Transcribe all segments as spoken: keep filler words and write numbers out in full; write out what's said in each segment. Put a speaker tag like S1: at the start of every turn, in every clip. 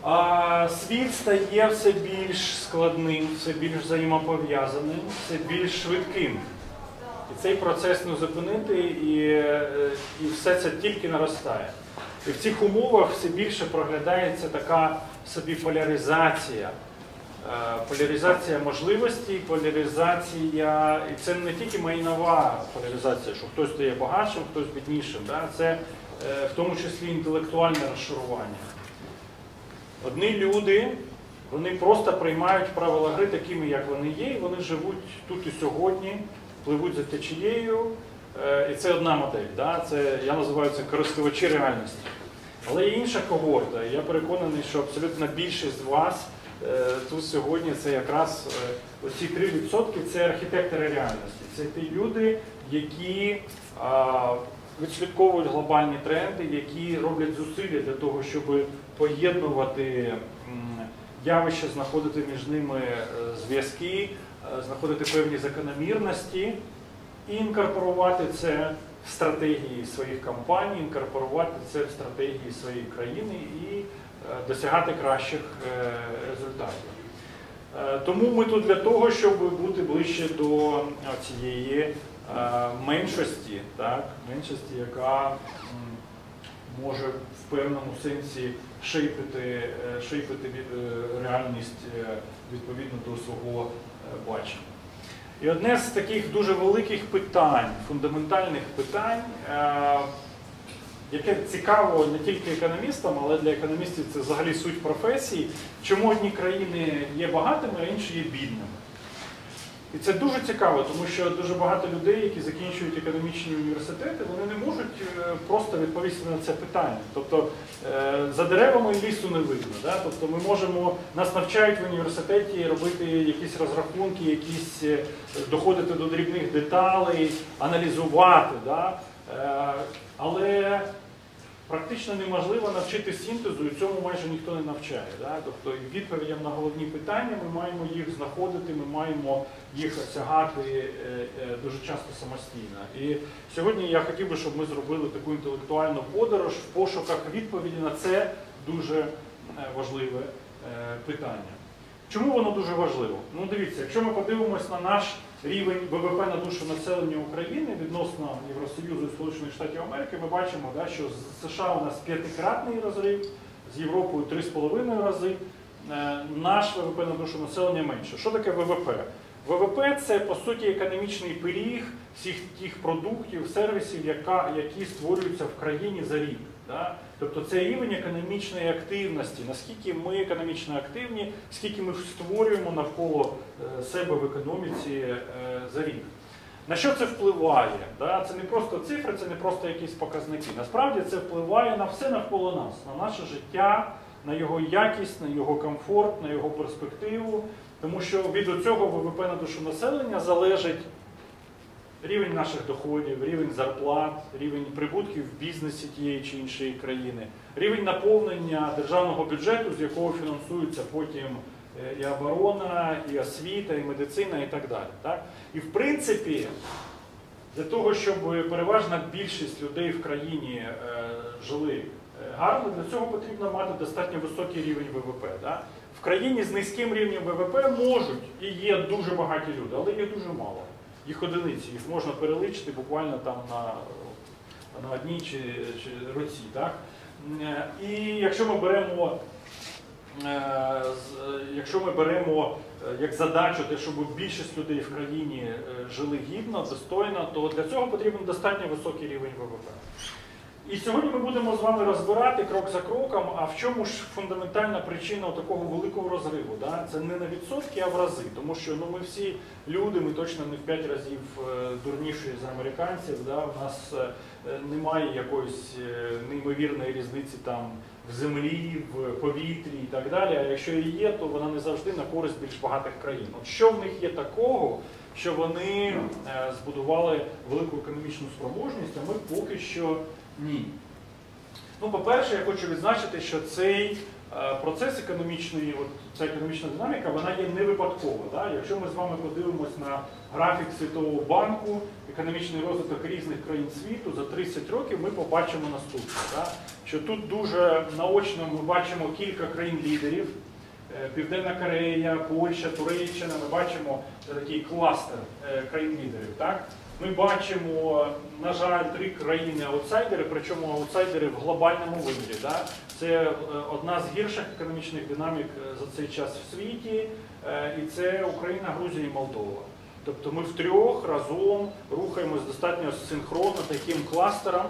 S1: А світ стає все більш складним, все більш взаємопов'язаним, все більш швидким. І цей процес не зупинити, і, і все це тільки наростає. І в цих умовах все більше проглядається така собі поляризація. Поляризація можливостей, поляризація, і це не тільки майнова поляризація, що хтось стає багатшим, хтось біднішим, да? Це в тому числі інтелектуальне розшарування. Одні люди, вони просто приймають правила гри такими, як вони є, і вони живуть тут і сьогодні, пливуть за течією, і це одна модель, да? Це, я називаю це користувачі реальності. Але є інша когорта, і я переконаний, що абсолютно більшість з вас тут сьогодні це якраз оці три відсотки це архітектори реальності. Це ті люди, які а, відслідковують глобальні тренди, які роблять зусилля для того, щоб поєднувати явища, знаходити між ними зв'язки, знаходити певні закономірності і інкорпорувати це в стратегії своїх компаній, інкорпорувати це в стратегії своєї країни і досягати кращих результатів. Тому ми тут для того, щоб бути ближче до цієї меншості, так, меншості, яка може в певному сенсі шейпити, шейпити реальність відповідно до свого бачення. І одне з таких дуже великих питань, фундаментальних питань, яке цікаво не тільки економістам, але для економістів це взагалі суть професії, чому одні країни є багатими, а інші є бідними. І це дуже цікаво, тому що дуже багато людей, які закінчують економічні університети, вони не можуть просто відповісти на це питання. Тобто за деревами лісу не видно. Да? Тобто ми можемо, нас навчають в університеті робити якісь розрахунки, якісь, доходити до дрібних деталей, аналізувати. Да? Але практично неможливо навчити синтезу, і цьому майже ніхто не навчає. Да? Тобто відповідям на головні питання ми маємо їх знаходити, ми маємо їх осягати дуже часто самостійно. І сьогодні я хотів би, щоб ми зробили таку інтелектуальну подорож в пошуках відповіді на це дуже важливе питання. Чому воно дуже важливо? Ну дивіться, якщо ми подивимось на наш рівень ВВП на душу населення України відносно Євросоюзу і Сполучених Штатів Америки, ми бачимо, да, що з США у нас п'ятикратний розрив, з Європою три з половиною рази, наш ВВП на душу населення менше. Що таке ВВП? ВВП – це, по суті, економічний пиріг всіх тих продуктів, сервісів, яка, які створюються в країні за рік. Да? Тобто це рівень економічної активності, наскільки ми економічно активні, скільки ми створюємо навколо себе в економіці за рік. На що це впливає? Да? Це не просто цифри, це не просто якісь показники. Насправді це впливає на все навколо нас, на наше життя, на його якість, на його комфорт, на його перспективу. Тому що від цього ВВП на душу населення залежить рівень наших доходів, рівень зарплат, рівень прибутків в бізнесі тієї чи іншої країни, рівень наповнення державного бюджету, з якого фінансується потім і оборона, і освіта, і медицина, і так далі. Так? І в принципі, для того, щоб переважна більшість людей в країні е, жили гарно, для цього потрібно мати достатньо високий рівень ВВП. Да? В країні з низьким рівнем ВВП можуть і є дуже багаті люди, але їх дуже мало. Їх одиниці, їх можна перелічити буквально там на, на одній чи, чи руці. Так? І якщо ми беремо, якщо ми беремо як задачу, те, щоб більшість людей в країні жили гідно, достойно, то для цього потрібен достатньо високий рівень ВВП. І сьогодні ми будемо з вами розбирати крок за кроком, а в чому ж фундаментальна причина такого великого розриву. Да? Це не на відсотки, а в рази. Тому що ну, ми всі люди, ми точно не в п'ять разів дурніші за американців. Да? У нас немає якоїсь неймовірної різниці там в землі, в повітрі і так далі. А якщо і є, то вона не завжди на користь більш багатих країн. От що в них є такого, що вони збудували велику економічну спроможність, а ми поки що ні. Ну, по-перше, я хочу відзначити, що цей процес економічний, от ця економічна динаміка, вона є не випадкова. Да? Якщо ми з вами подивимось на графік Світового банку, економічний розвиток різних країн світу за тридцять років, ми побачимо наступне. Да? Що тут дуже наочно ми бачимо кілька країн-лідерів, Південна Корея, Польща, Туреччина, ми бачимо такий кластер країн-лідерів. Так? Ми бачимо, на жаль, три країни-аутсайдери, причому аутсайдери в глобальному вимірі. Да? Це одна з гірших економічних динамік за цей час в світі, і це Україна, Грузія і Молдова. Тобто ми втрьох разом рухаємось достатньо синхронно таким кластером.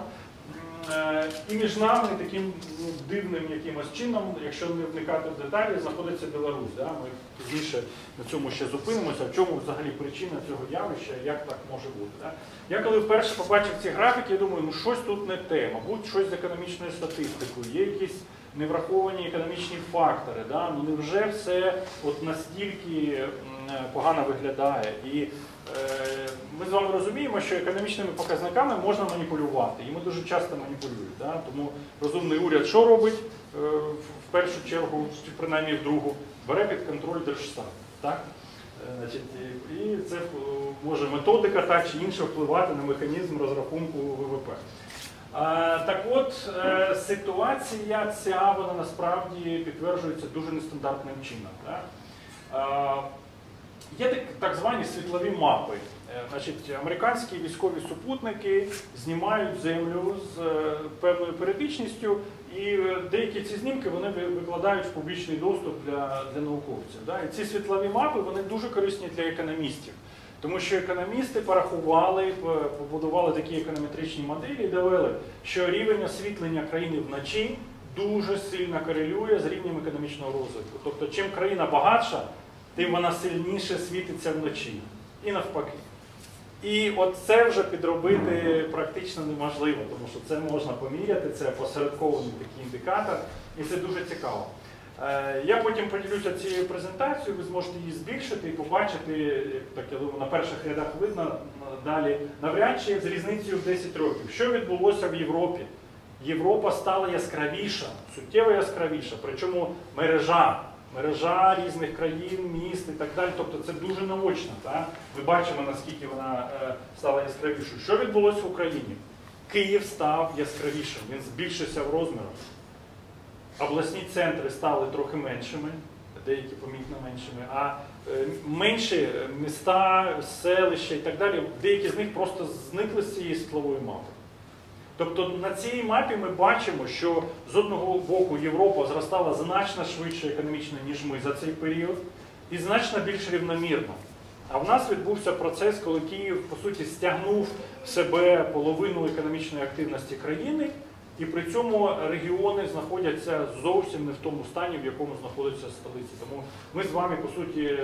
S1: І між нами таким дивним якимось чином, якщо не вникати в деталі, знаходиться Білорусь. Да? Ми пізніше на цьому ще зупинимося, в чому взагалі причина цього явища, як так може бути. Да? Я коли вперше побачив ці графіки, я думаю, ну щось тут не те, мабуть, щось з економічною статистикою, є якісь невраховані економічні фактори. Да? Ну невже все от настільки погано виглядає? І ми з вами розуміємо, що економічними показниками можна маніпулювати, і ми дуже часто маніпулюємо. Да? Тому розумний уряд що робить? В першу чергу, чи принаймні в другу, бере під контроль Держстат. Так? Значить, і це може методика так чи інша впливати на механізм розрахунку ВВП. Так от, ситуація ця, вона насправді підтверджується дуже нестандартним чином. Да? Є так, так звані світлові мапи. Значить, американські військові супутники знімають Землю з певною періодичністю, і деякі ці знімки вони викладають в публічний доступ для, для науковців. Да? І ці світлові мапи вони дуже корисні для економістів, тому що економісти порахували, побудували такі економетричні моделі і довели, що рівень освітлення країни вночі дуже сильно корелює з рівнем економічного розвитку. Тобто, чим країна багатша, тим вона сильніше світиться вночі. І навпаки. І от це вже підробити практично неможливо, тому що це можна поміряти, це посередкований такий індикатор, і це дуже цікаво. Я потім поділюся цією презентацією, ви зможете її збільшити і побачити, так я думаю, на перших рядах видно далі, навряд чи з різницею в десять років. Що відбулося в Європі? Європа стала яскравіша, суттєво яскравіша, причому мережа. Мережа різних країн, міст і так далі. Тобто це дуже наочно. Так? Ми бачимо, наскільки вона е, стала яскравішою. Що відбулося в Україні? Київ став яскравішим, він збільшився в розмірах. Обласні центри стали трохи меншими, деякі помітно меншими, а е, менші міста, селища і так далі, деякі з них просто зникли з цієї світлової мапи. Тобто на цій мапі ми бачимо, що з одного боку Європа зростала значно швидше економічно, ніж ми за цей період, і значно більш рівномірно. А в нас відбувся процес, коли Київ, по суті, стягнув в себе половину економічної активності країни, і при цьому регіони знаходяться зовсім не в тому стані, в якому знаходиться столиця. Тому ми з вами, по суті,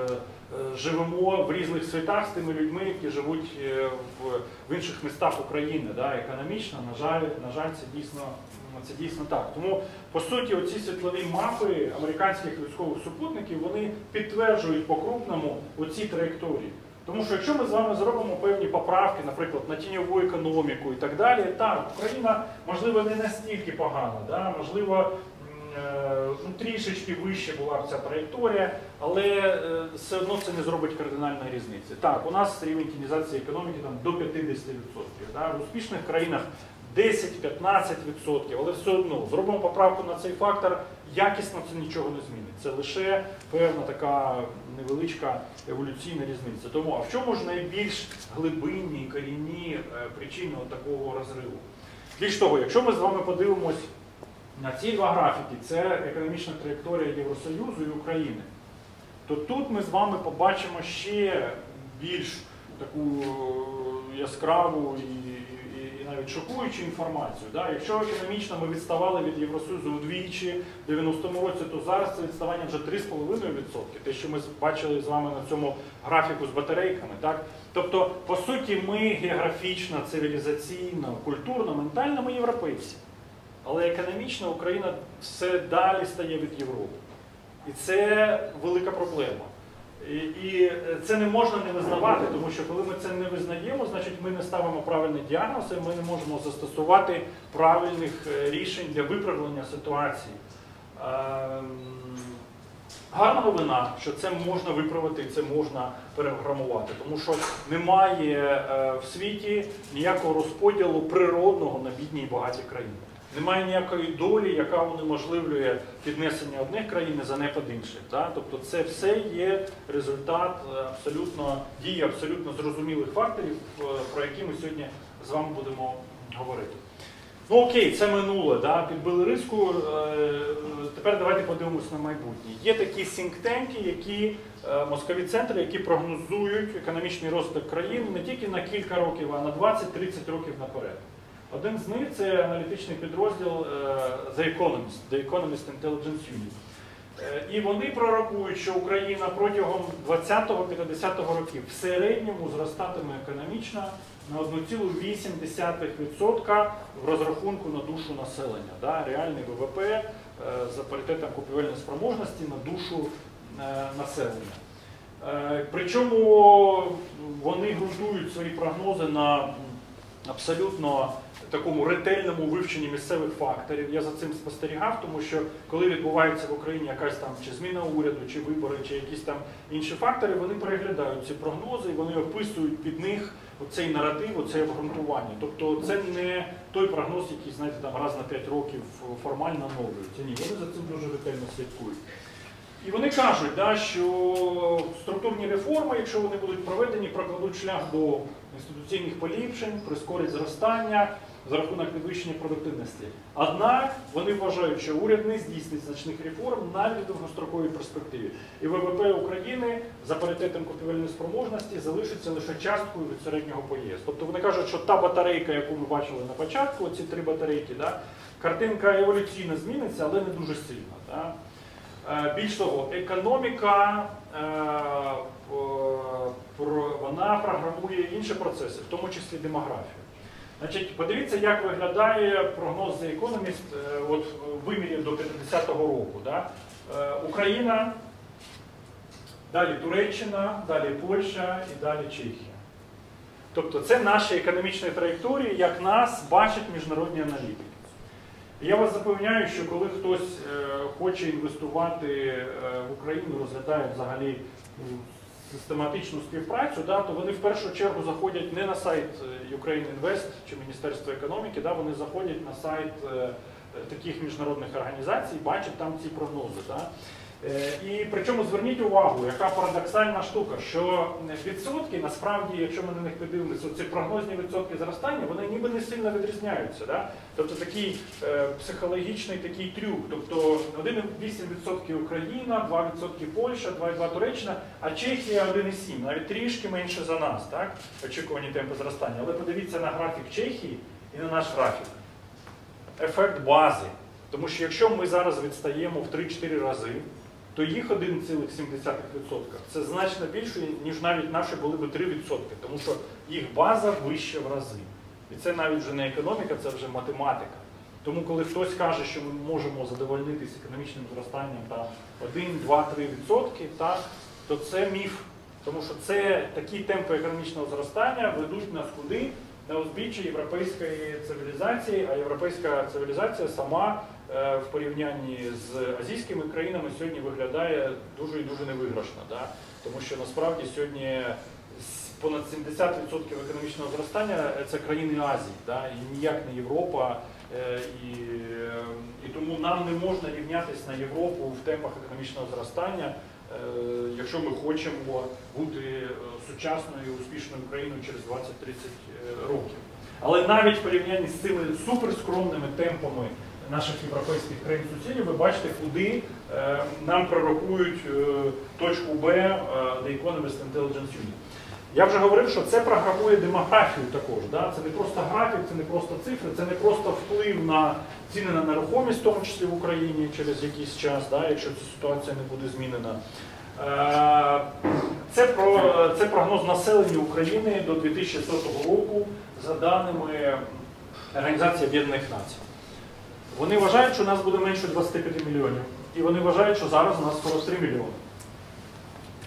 S1: живемо в різних світах з тими людьми, які живуть в інших містах України. Да, економічно, на жаль, на жаль, це дійсно, це дійсно так. Тому, по суті, оці світлові мапи американських військових супутників, вони підтверджують по-крупному оці траєкторії. Тому що якщо ми з вами зробимо певні поправки, наприклад, на тіньову економіку і так далі, так, Україна, можливо, не настільки погана, да? Можливо, ну, трішечки вище була б ця траєкторія, але все одно це не зробить кардинальної різниці. Так, у нас рівень тінізації економіки там, до п'ятдесят відсотків, да? В успішних країнах десять-п'ятнадцять відсотків, але все одно зробимо поправку на цей фактор, якісно це нічого не змінить. Це лише певна така невеличка еволюційна різниця. Тому, а в чому ж найбільш глибинні, корінні причини такого розриву? Більш того, якщо ми з вами подивимось на ці два графіки, це економічна траєкторія Євросоюзу і України, то тут ми з вами побачимо ще більш таку яскраву і навіть шокуючу інформацію. Да? Якщо економічно ми відставали від Євросоюзу вдвічі в дев'яностому році, то зараз це відставання вже три з половиною відсотки. Те, що ми бачили з вами на цьому графіку з батарейками. Так? Тобто, по суті, ми географічно, цивілізаційно, культурно, ментально ми європейці. Але економічно Україна все далі стає від Європи. І це велика проблема. І це не можна не визнавати, тому що коли ми це не визнаємо, значить ми не ставимо правильний діагноз, і ми не можемо застосувати правильних рішень для виправлення ситуації. Гарна новина, що це можна виправити, це можна перепрограмувати, тому що немає в світі ніякого розподілу природного на бідні і багаті країни. Немає ніякої долі, яка унеможливлює піднесення одних країн і занепад інших. Да? Тобто це все є результат абсолютно, дії абсолютно зрозумілих факторів, про які ми сьогодні з вами будемо говорити. Ну окей, це минуле, да? Підбили риску, тепер давайте подивимося на майбутнє. Є такі сінктенки, які, мозкові центри, які прогнозують економічний розвиток країни не тільки на кілька років, а на двадцять-тридцять років наперед. Один з них – це аналітичний підрозділ The Economist, The Economist Intelligence Unit. І вони пророкують, що Україна протягом двадцятого-п'ятдесятого років в середньому зростатиме економічно на одну цілу вісім десятих відсотка в розрахунку на душу населення. Да? Реальний ВВП за паритетом купівельної спроможності на душу населення. Причому вони ґрунтують свої прогнози на абсолютно такому ретельному вивченні місцевих факторів. Я за цим спостерігав, тому що коли відбувається в Україні якась там чи зміна уряду, чи вибори, чи якісь там інші фактори, вони переглядають ці прогнози і вони описують під них оцей наратив, оце обґрунтування. Тобто це не той прогноз, який, знаєте, там раз на п'ять років формально оновлюється. Ні, вони за цим дуже ретельно слідкують. І вони кажуть, да, що структурні реформи, якщо вони будуть проведені, прокладуть шлях до інституційних поліпшень, прискорить зростання за рахунок підвищення продуктивності. Однак вони вважають, що уряд не здійснить значних реформ навіть в довгостроковій перспективі. І ВВП України за паритетом купівельної спроможності залишиться лише часткою від середнього по ЄС. Тобто вони кажуть, що та батарейка, яку ми бачили на початку, ці три батарейки, да, картинка еволюційно зміниться, але не дуже сильно. Да. Більш того, економіка, вона програмує інші процеси, в тому числі демографію. Значить, подивіться, як виглядає прогноз The Economist от, в вимірі до п'ятдесятого року. Да? Україна, далі Туреччина, далі Польща і далі Чехія. Тобто це наші економічні траєкторії, як нас бачать міжнародні аналітики. Я вас запевняю, що коли хтось е, хоче інвестувати е, в Україну, розглядає взагалі систематичну співпрацю, да, то вони в першу чергу заходять не на сайт Ukraine Invest чи Міністерства економіки, да, вони заходять на сайт е, таких міжнародних організацій, бачать там ці прогнози. Да. Е, і причому зверніть увагу, яка парадоксальна штука, що відсотки, насправді, якщо ми на них подивимося, ці прогнозні відсотки зростання, вони ніби не сильно відрізняються. Да? Тобто такий е, психологічний такий трюк. Тобто один цілих вісім десятих відсотка Україна, два відсотки Польща, два цілих дві десятих Туреччина, а Чехія один цілих сім десятих, навіть трішки менше за нас, так? Очікувані темпи зростання. Але подивіться на графік Чехії і на наш графік. Ефект бази. Тому що якщо ми зараз відстаємо в три-чотири рази, то їх один цілих сім десятих відсотка. Це значно більше, ніж навіть наші були б три відсотки, тому що їх база вища в рази. І це навіть вже не економіка, це вже математика. Тому коли хтось каже, що ми можемо задовольнитися економічним зростанням та один, два, три відсотки, так, то це міф. Тому що це такі темпи економічного зростання ведуть нас куди? На узбіччя європейської цивілізації, а європейська цивілізація сама в порівнянні з азійськими країнами сьогодні виглядає дуже і дуже невиграшно. Да? Тому що насправді сьогодні понад сімдесят відсотків економічного зростання – це країни Азії, да? І ніяк не Європа. І, і тому нам не можна рівнятися на Європу в темпах економічного зростання, якщо ми хочемо бути сучасною, успішною країною через двадцять-тридцять років. Але навіть в порівнянні з цими суперскромними темпами наших європейських країн-сусідів, ви бачите, куди е, нам пророкують е, точку Б е, The Economist Intelligence Unit. Я вже говорив, що це програмує демографію також. Да? Це не просто графік, це не просто цифри, це не просто вплив на ціни на нерухомість, в тому числі в Україні через якийсь час, да? Якщо ця ситуація не буде змінена. Е, це, про, це прогноз населення України до дві тисячі сотого року за даними Організації Об'єднаних Націй. Вони вважають, що нас буде менше двадцяти п'яти мільйонів. І вони вважають, що зараз у нас сорок три мільйони.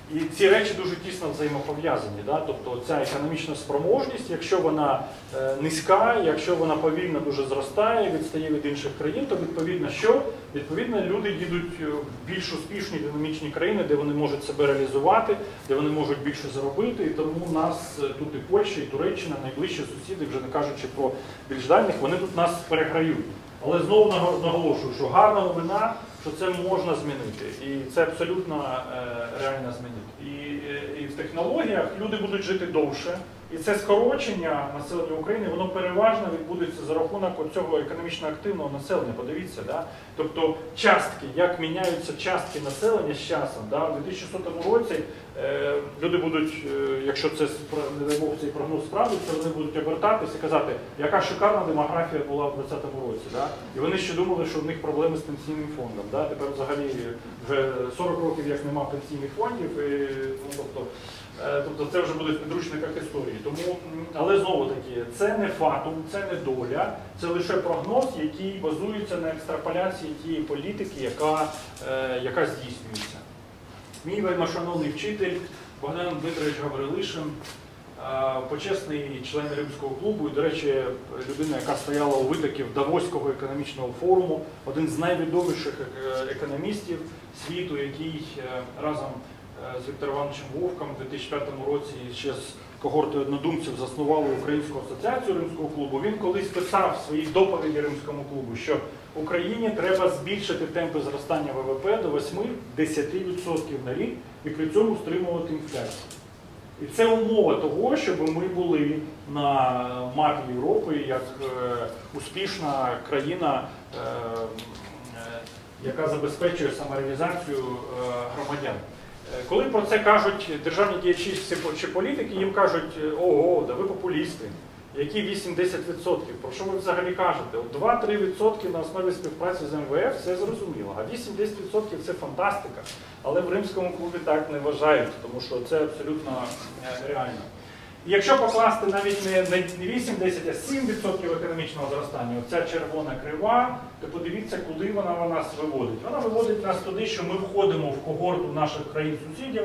S1: І ці речі дуже тісно взаємопов'язані. Да? Тобто ця економічна спроможність, якщо вона е, низька, якщо вона повільно дуже зростає, відстає від інших країн, то відповідно що? Відповідно, люди їдуть в більш успішні динамічні країни, де вони можуть себе реалізувати, де вони можуть більше заробити. І тому у нас тут і Польща, і Туреччина, найближчі сусіди, вже не кажучи про більш дальніх, вони тут нас переграють. Але знову наголошую, що гарна новина, що це можна змінити. І це абсолютно е, реально змінити. І, і в технологіях люди будуть жити довше. І це скорочення населення України, воно переважно відбудеться за рахунок цього економічно активного населення. Подивіться, да? Тобто частки, як міняються частки населення з часом. Да? У дві тисячі сотому році е, люди будуть, е, якщо це, не дай Бог, цей прогноз справиться, вони будуть обертатися і казати, яка шикарна демографія була в двадцятому році. Да? І вони ще думали, що в них проблеми з пенсійним фондом. Да? Тепер взагалі вже сорок років як нема пенсійних фондів. І, ну, тобто, Тобто це вже буде в підручниках історії. Тому, але знову таки, це не фатум, це не доля, це лише прогноз, який базується на екстраполяції тієї політики, яка, е, яка здійснюється. Мій вельмишановний вчитель Богдан Дмитрович Гаврилишин, е, почесний член Римського клубу і, до речі, людина, яка стояла у витоків Давоського економічного форуму, один з найвідоміших економістів світу, який е, разом з Віктором Івановичем Вовком у дві тисячі п'ятому році ще з когортою однодумців заснували Українську асоціацію Римського клубу. Він колись писав в своїй доповіді Римському клубу, що Україні треба збільшити темпи зростання ВВП до восьми-десяти відсотків на рік і при цьому стримувати інфляцію. І це умова того, щоб ми були на мапі Європи як е, успішна країна, е, е, яка забезпечує самореалізацію е, громадян. Коли про це кажуть державні діячі чи політики, їм кажуть, ого, да ви популісти, які вісім-десять відсотків, про що ви взагалі кажете? два-три відсотки на основі співпраці з Ем Ве Еф, все зрозуміло, а вісім-десять відсотків це фантастика. Але в Римському клубі так не вважають, тому що це абсолютно реально. І якщо покласти навіть не вісім-десять, а сім відсотків економічного зростання, оця червона крива, то подивіться, куди вона, вона нас виводить. Вона виводить нас туди, що ми входимо в когорту наших країн-сусідів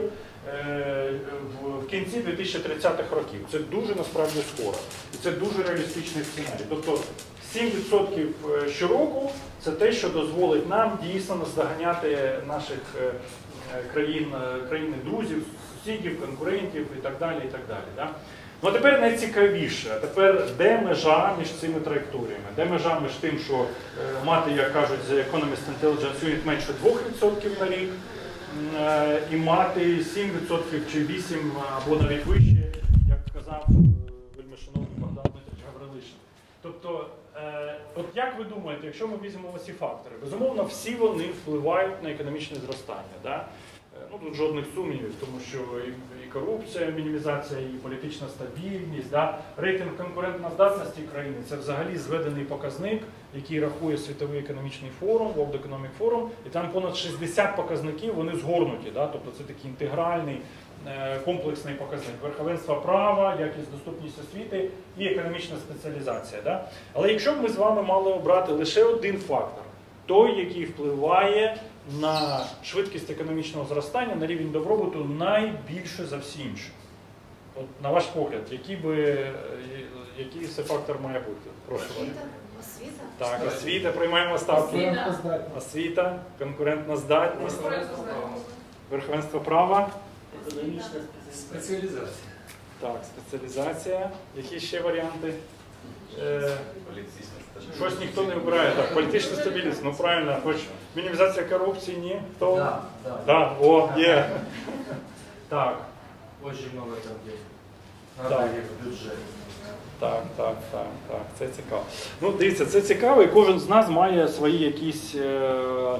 S1: в кінці дві тисячі тридцятих років. Це дуже насправді скоро. І це дуже реалістичний сценарій. Тобто сім відсотків щороку – це те, що дозволить нам дійсно наздоганяти наших країн, країн-друзів, сусідів, конкурентів і так далі. І так далі да? Ну а тепер найцікавіше, а тепер де межа між цими траєкторіями? Де межа між тим, що е, мати, як кажуть, The Economist Intelligence Unit менше двох відсотків на рік, е, і мати сім відсотків чи вісім відсотків або навіть вище, як сказав е, вельмишановний Богдан Дмитрович Гаврилишин. Тобто, е, от як ви думаєте, якщо ми візьмемо ці фактори, безумовно, всі вони впливають на економічне зростання. Да? Ну, тут жодних сумнівів, тому що і, і корупція, мінімізація, і політична стабільність, да? Рейтинг конкурентноздатності країни – це взагалі зведений показник, який рахує Світовий економічний форум, World Economic Forum, і там понад шістдесят показників, вони згорнуті, да? Тобто це такий інтегральний, е, комплексний показник. Верховенство права, якість, доступність освіти і економічна спеціалізація. Да? Але якщо б ми з вами мали обрати лише один фактор, той, який впливає на швидкість економічного зростання, на рівень добробуту найбільше за всі інші. От, на ваш погляд, який, би, який це фактор має бути? Прошу.
S2: Освіта. Освіта.
S1: Так, освіта, приймаємо ставки.
S2: Освіта.
S1: Освіта, конкурентна здатність, верховенство права.
S2: Економічна
S3: спеціалізація.
S1: Так, спеціалізація. Які ще варіанти? Е, Щось ніхто не обирає. Так, політична стабільність, ну правильно, хоч мінімізація корупції, ні? Хто?
S3: Да, да.
S1: Да, о, є. Так.
S3: Очень много там є.
S1: Так.
S3: Надо їх в бюджет.
S1: Так, так, так, так, це цікаво. Ну, дивіться, це цікаво, і кожен з нас має свої якісь, е,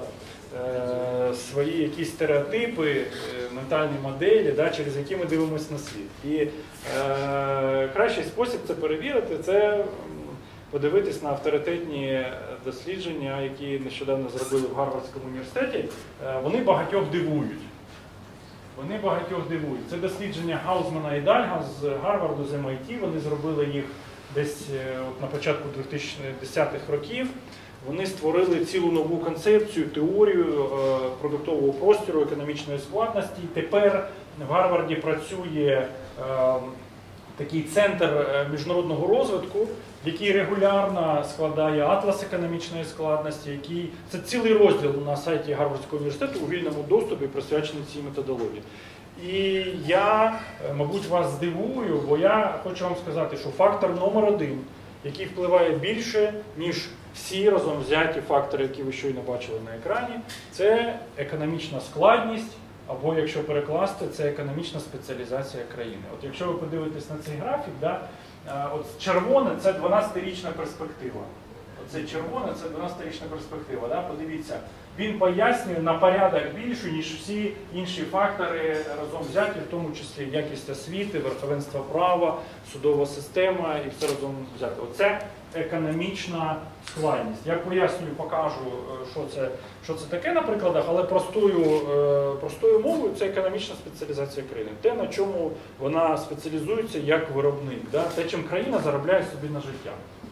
S1: е, свої якісь стереотипи, е, ментальні моделі, да, через які ми дивимося на світ. І е, кращий спосіб це перевірити, це подивитись на авторитетні дослідження, які нещодавно зробили в Гарвардському університеті. Е, вони багатьох дивують. Вони багатьох дивують. Це дослідження Гаузмана і Дальга з Гарварду, з Ем Ай Ті. Вони зробили їх десь от на початку дві тисячі десятих років. Вони створили цілу нову концепцію, теорію е, продуктового простору, економічної складності. І тепер в Гарварді працює е, такий центр міжнародного розвитку, який регулярно складає атлас економічної складності, який це цілий розділ на сайті Гарвардського університету у вільному доступі, присвячений цій методології. І я, мабуть, вас здивую, бо я хочу вам сказати, що фактор номер один, який впливає більше, ніж всі разом взяті фактори, які ви щойно бачили на екрані, це економічна складність, або, якщо перекласти, це економічна спеціалізація країни. От якщо ви подивитесь на цей графік, да, от червоне – це дванадцятирічна перспектива. Оце червоне – це дванадцятирічна перспектива. Да? Подивіться, він пояснює на порядок більше, ніж всі інші фактори разом взяті, в тому числі якість освіти, верховенство права, судова система і все разом взяти. Оце економічна складність. Я пояснюю, покажу, що це, що це таке на прикладах, але простою, простою мовою це економічна спеціалізація країни. Те, на чому вона спеціалізується як виробник, да? Те, чим країна заробляє собі на життя.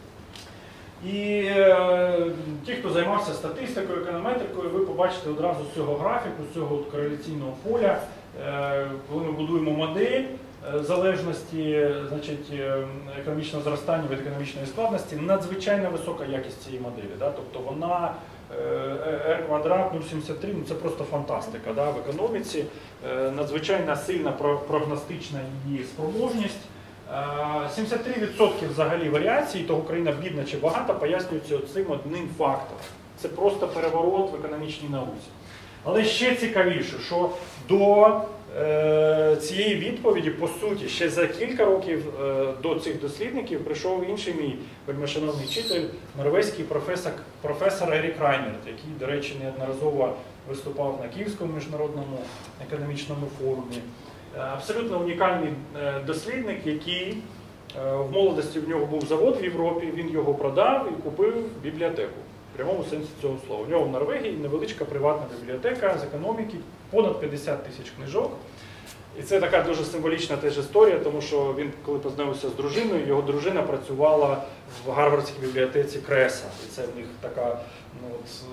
S1: І е, ті, хто займався статистикою, економетрикою, ви побачите одразу з цього графіку, з цього кореляційного поля, е, коли ми будуємо модель е, залежності, значить, е, економічного зростання від економічної складності, надзвичайно висока якість цієї моделі. Да? Тобто вона е, R квадрат нуль цілих сімдесят три, ну це просто фантастика, да? В економіці, е, надзвичайно сильна прогностична її спроможність. сімдесят три відсотки взагалі варіацій, того країна бідна чи багата, пояснюється цим одним фактором. Це просто переворот в економічній науці. Але ще цікавіше, що до е, цієї відповіді, по суті, ще за кілька років е, до цих дослідників прийшов інший мій вельмишановний вчитель, норвезький професор, професор Ерік Райнерт, який, до речі, неодноразово виступав на Київському міжнародному економічному форумі. Абсолютно унікальний дослідник, який в молодості в нього був завод в Європі, він його продав і купив бібліотеку. В прямому сенсі цього слова. У нього в Норвегії невеличка приватна бібліотека з економіки, понад п'ятдесят тисяч книжок. І це така дуже символічна теж історія, тому що він, коли познайомився з дружиною, його дружина працювала в Гарвардській бібліотеці Креса. І це в них така ну, от,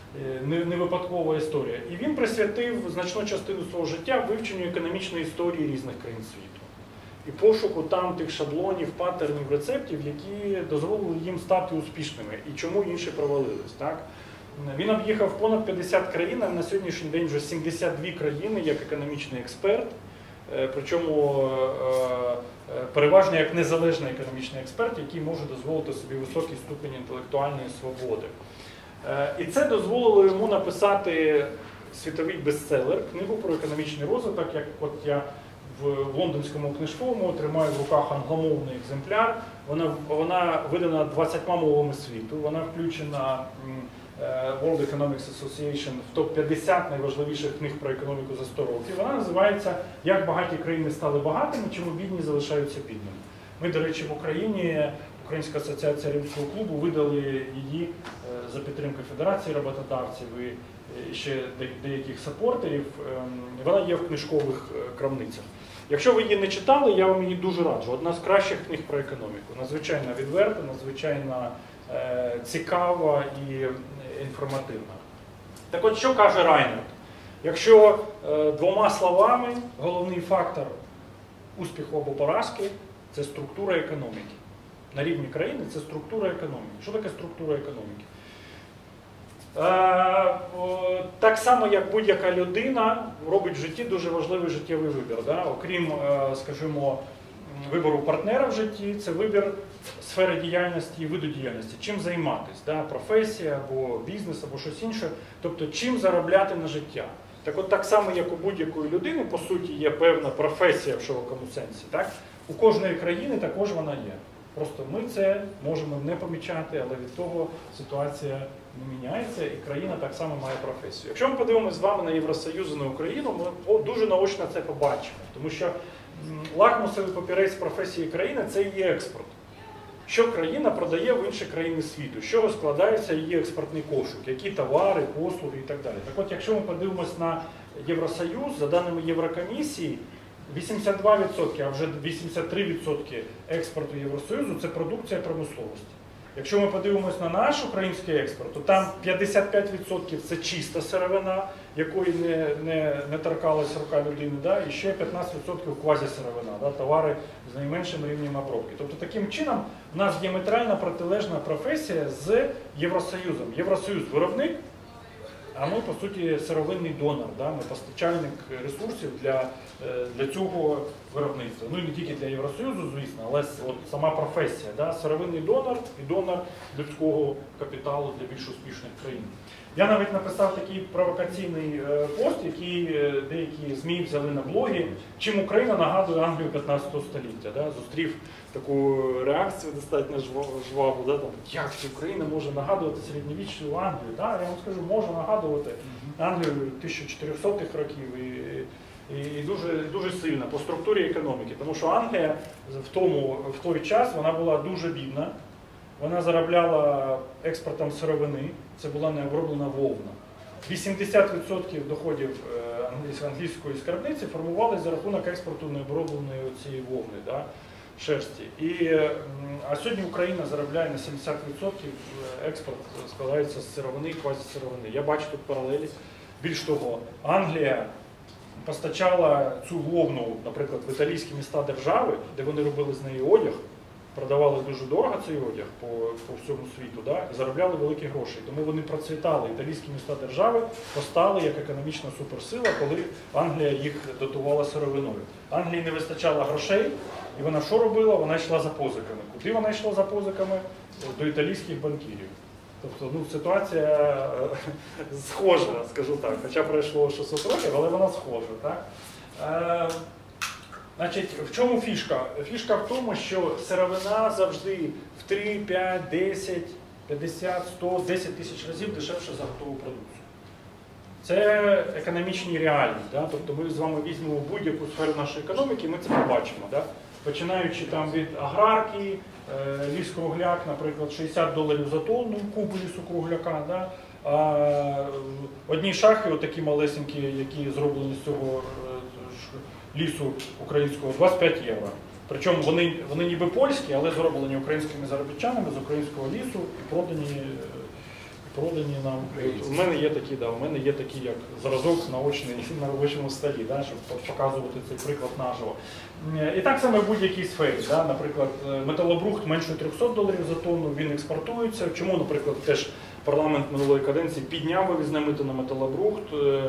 S1: не випадкова історія. І він присвятив значну частину свого життя вивченню економічної історії різних країн світу. І пошуку там тих шаблонів, паттернів, рецептів, які дозволили їм стати успішними. І чому інші провалились. Так? Він об'їхав понад п'ятдесят країн, а на сьогоднішній день вже сімдесят дві країни як економічний експерт. Причому переважно як незалежний економічний експерт, який може дозволити собі високий ступінь інтелектуальної свободи. І це дозволило йому написати світовий бестселер, книгу про економічний розвиток, як от я в лондонському книжковому тримаю в руках англомовний екземпляр. Вона, вона видана двадцятьма мовами світу, вона включена World Economic Association в топ п'ятдесят найважливіших книг про економіку за сто років. Вона називається «Як багаті країни стали багатими, чому бідні залишаються бідними». Ми, до речі, в Україні, Українська асоціація Римського клубу, видали її за підтримки Федерації роботодавців і ще деяких сапортерів. Вона є в книжкових крамницях. Якщо ви її не читали, я вам її дуже раджу. Одна з кращих книг про економіку. Надзвичайно відверта, надзвичайно цікава і інформативна. Так от, що каже Райнерт? Якщо двома словами головний фактор успіху або поразки – це структура економіки. На рівні країни це структура економіки. Що таке структура економіки? Е, так само, як будь-яка людина робить в житті дуже важливий життєвий вибір. Да? Окрім, е, скажімо, вибору партнера в житті, це вибір сфери діяльності і виду діяльності. Чим займатися? Да? Професія, або бізнес, або щось інше. Тобто, чим заробляти на життя. Так от так само, як у будь-якої людини, по суті, є певна професія в широкому сенсі. Так? У кожної країни також вона є. Просто ми це можемо не помічати, але від того ситуація не міняється, і країна так само має професію. Якщо ми подивимося з вами на Євросоюз і на Україну, ми дуже наочно це побачимо. Тому що лакмусовий папірець професії країни – це її експорт. Що країна продає в інші країни світу, з чого складається її експортний кошик, які товари, послуги і так далі. Так от, якщо ми подивимося на Євросоюз, за даними Єврокомісії, вісімдесят два відсотки, а вже вісімдесят три відсотки експорту Євросоюзу – це продукція промисловості. Якщо ми подивимось на наш український експорт, то там п'ятдесят п'ять відсотків це чиста сировина, якої не, не, не торкалась рука людини, да? І ще п'ятнадцять відсотків квазісировина, да? Товари з найменшим рівнем обробки. Тобто таким чином в нас діаметрально протилежна професія з Євросоюзом. Євросоюз виробник, а ми, по суті, сировинний донор, да? Ми постачальник ресурсів для, для цього виробництва. Ну і не тільки для Євросоюзу, звісно, але от сама професія. Да? Сировинний донор і донор людського капіталу для більш успішних країн. Я навіть написав такий провокаційний пост, який деякі ЗМІ взяли на блогі, чим Україна нагадує Англію п'ятнадцятого століття. Да? Зустрів таку реакцію достатньо жваву, да? Там, як ця Україна може нагадувати середньовічну Англію. Да? Я вам скажу, може нагадувати Англію тисяча чотирьохсотих років і, і, і дуже, дуже сильно по структурі економіки. Тому що Англія в, тому, в той час вона була дуже бідна. Вона заробляла експортом сировини, це була необроблена вовна. вісімдесят відсотків доходів англійської скарбниці формувалися за рахунок експорту необробленої цієї вовни, да, шерсті. І, а сьогодні Україна заробляє на сімдесят відсотків, експорт складається з сировини і квазісировини. Я бачу тут паралелі. Більш того, Англія постачала цю вовну, наприклад, в італійські міста держави, де вони робили з неї одяг, продавали дуже дорого цей одяг по, по всьому світу, да, і заробляли великі гроші. Тому вони процвітали. Італійські міста держави постали як економічна суперсила, коли Англія їх дотувала сировиною. Англії не вистачало грошей, і вона що робила? Вона йшла за позиками. Куди вона йшла за позиками? До італійських банкірів. Тобто, ну, ситуація схожа, скажу так. Хоча пройшло шістсот років, але вона схожа. Так? Е, значить, в чому фішка? Фішка в тому, що сировина завжди в три, п'ять, десять, п'ятдесят, сто, десять тисяч разів дешевше за готову продукцію. Це економічні реалії. Да? Тобто ми з вами візьмемо будь-яку сферу нашої економіки, і ми це побачимо. Да? Починаючи там від аграрки, ліс-кругляк, наприклад, шістдесят доларів за тонну, куб лісу-кругляка. Да? А одні шахи, отакі малесенькі, які зроблені з цього лісу українського, двадцять п'ять євро. Причому вони, вони ніби польські, але зроблені українськими заробітчанами з українського лісу і продані, продані нам. У мене є такі, да, у мене є такі, як зразок наочний на робочому столі, да, щоб показувати цей приклад наживо. І так само в будь-якій сфері. Да, наприклад, металобрухт менше трьохсот доларів за тонну, він експортується. Чому, наприклад, теж парламент минулої каденції підняв вивізне мито на металобрухт.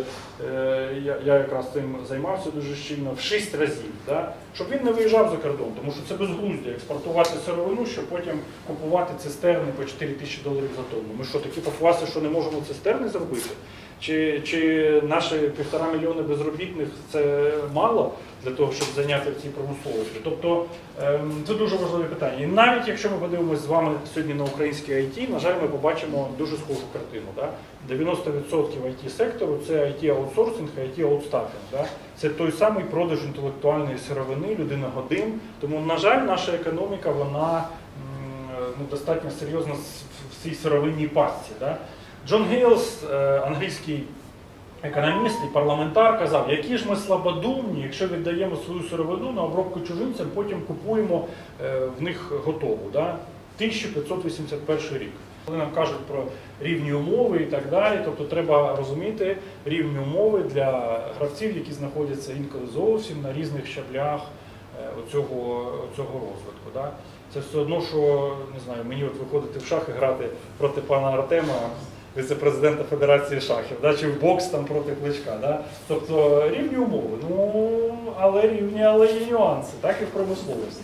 S1: Я, я якраз цим займався дуже щільно, в шість разів. Да? Щоб він не виїжджав за кордон, тому що це безглуздя експортувати сировину, щоб потім купувати цистерни по чотири тисячі доларів за тонну. Ми що, такі похваси, що не можемо цистерни зробити? Чи, чи наші півтора мільйони безробітних це мало для того, щоб зайняти в цій промисловості? Тобто це дуже важливе питання. І навіть якщо ми подивимося з вами сьогодні на українське ай ті, на жаль, ми побачимо дуже схожу картину. Да? дев'яносто відсотків ай ті-сектору – це ай ті-аутсорсинг, ай ті-аутстафінг. Да? Це той самий продаж інтелектуальної сировини, людина-годин. Тому, на жаль, наша економіка, вона ну, достатньо серйозна в цій сировинній пастці. Да? Джон Гейлс, англійський економіст і парламентар, казав, які ж ми слабодумні, якщо віддаємо свою сировину на обробку чужинцям, потім купуємо в них готову. Да? тисяча п'ятсот вісімдесят перший рік. Коли нам кажуть про рівні умови і так далі, тобто треба розуміти рівні умови для гравців, які знаходяться інколи зовсім на різних щаблях оцього, оцього розвитку. Да? Це все одно, що, не знаю, мені от виходити в шахи грати проти пана Артема, віце-президента Федерації шахів, да, чи в бокс там проти Кличка. Да? Тобто рівні умови, ну, але рівні, але є нюанси, так і в промисловості.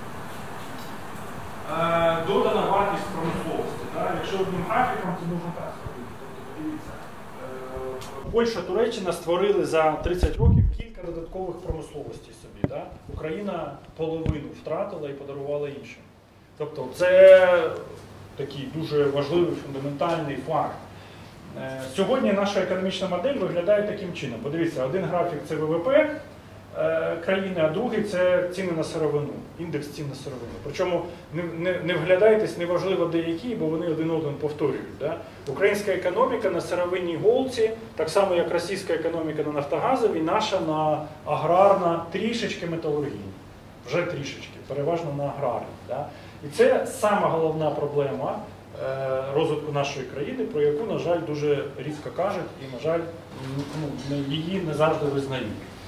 S1: Е, додана вартість промисловості. Да? Якщо одним графіком, то можна так зробити. Тобто, подивіться, е, Польща, Туреччина створили за тридцять років кілька додаткових промисловостей собі. Да? Україна половину втратила і подарувала іншим. Тобто це такий дуже важливий, фундаментальний факт. Сьогодні наша економічна модель виглядає таким чином. Подивіться, один графік – це ВВП країни, а другий – це ціни на сировину, індекс цін на сировину. Причому не, не, не вглядаєтесь, неважливо де які, бо вони один один повторюють. Да? Українська економіка на сировинній голці, так само як російська економіка на нафтогазовій, наша на аграрна, трішечки металургійна. Вже трішечки, переважно на аграрній. Да? І це сама головна проблема е, розвитку нашої країни, про яку, на жаль, дуже рідко кажуть і, на жаль, ну, її не завжди визнають.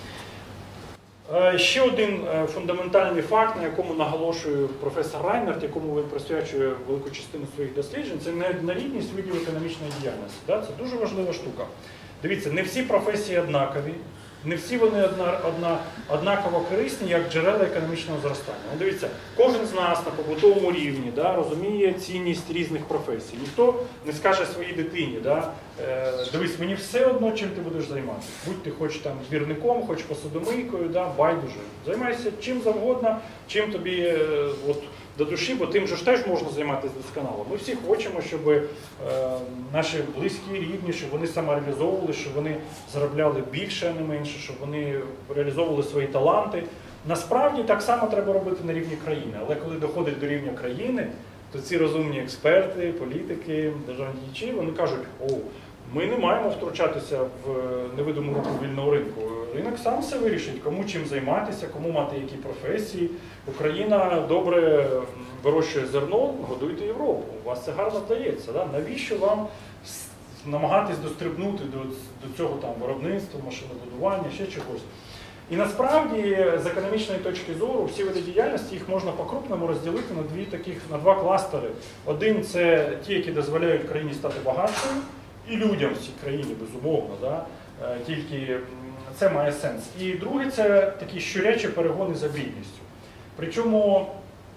S1: Е, ще один е, фундаментальний факт, на якому наголошує професор Райнерт, якому він присвячує велику частину своїх досліджень, це неоднорідність видів економічної діяльності. Да? Це дуже важлива штука. Дивіться, не всі професії однакові, не всі вони одна, одна, однаково корисні, як джерела економічного зростання. Ну, дивіться, кожен з нас на побутовому рівні да, розуміє цінність різних професій. Ніхто не скаже своїй дитині, да, е, дивись, мені все одно, чим ти будеш займатися. Будь ти хоч там двірником, хоч посудомийкою, да, байдуже. Займайся чим завгодно, чим тобі е, от, до душі, бо тим же ж теж можна займатися досконало. Ми всі хочемо, щоб е, наші близькі, рідні, щоб вони самореалізовували, щоб вони заробляли більше, а не менше, щоб вони реалізовували свої таланти. Насправді так само треба робити на рівні країни. Але коли доходить до рівня країни, то ці розумні експерти, політики, державні діячі, вони кажуть, о, ми не маємо втручатися в невидиму руку вільного ринку. Ринок сам все вирішить, кому чим займатися, кому мати які професії. Україна добре вирощує зерно, годуйте Європу. У вас це гарно вдається. Да? Навіщо вам намагатись дострибнути до, до цього там, виробництва, машинобудування, ще чогось? І насправді, з економічної точки зору, всі види діяльності, їх можна по-крупному розділити на, дві таких, на два кластери. Один – це ті, які дозволяють країні стати багатшою, і людям в цій країні, безумовно, да? Тільки це має сенс. І друге – це такі щурячі перегони за бідністю. Причому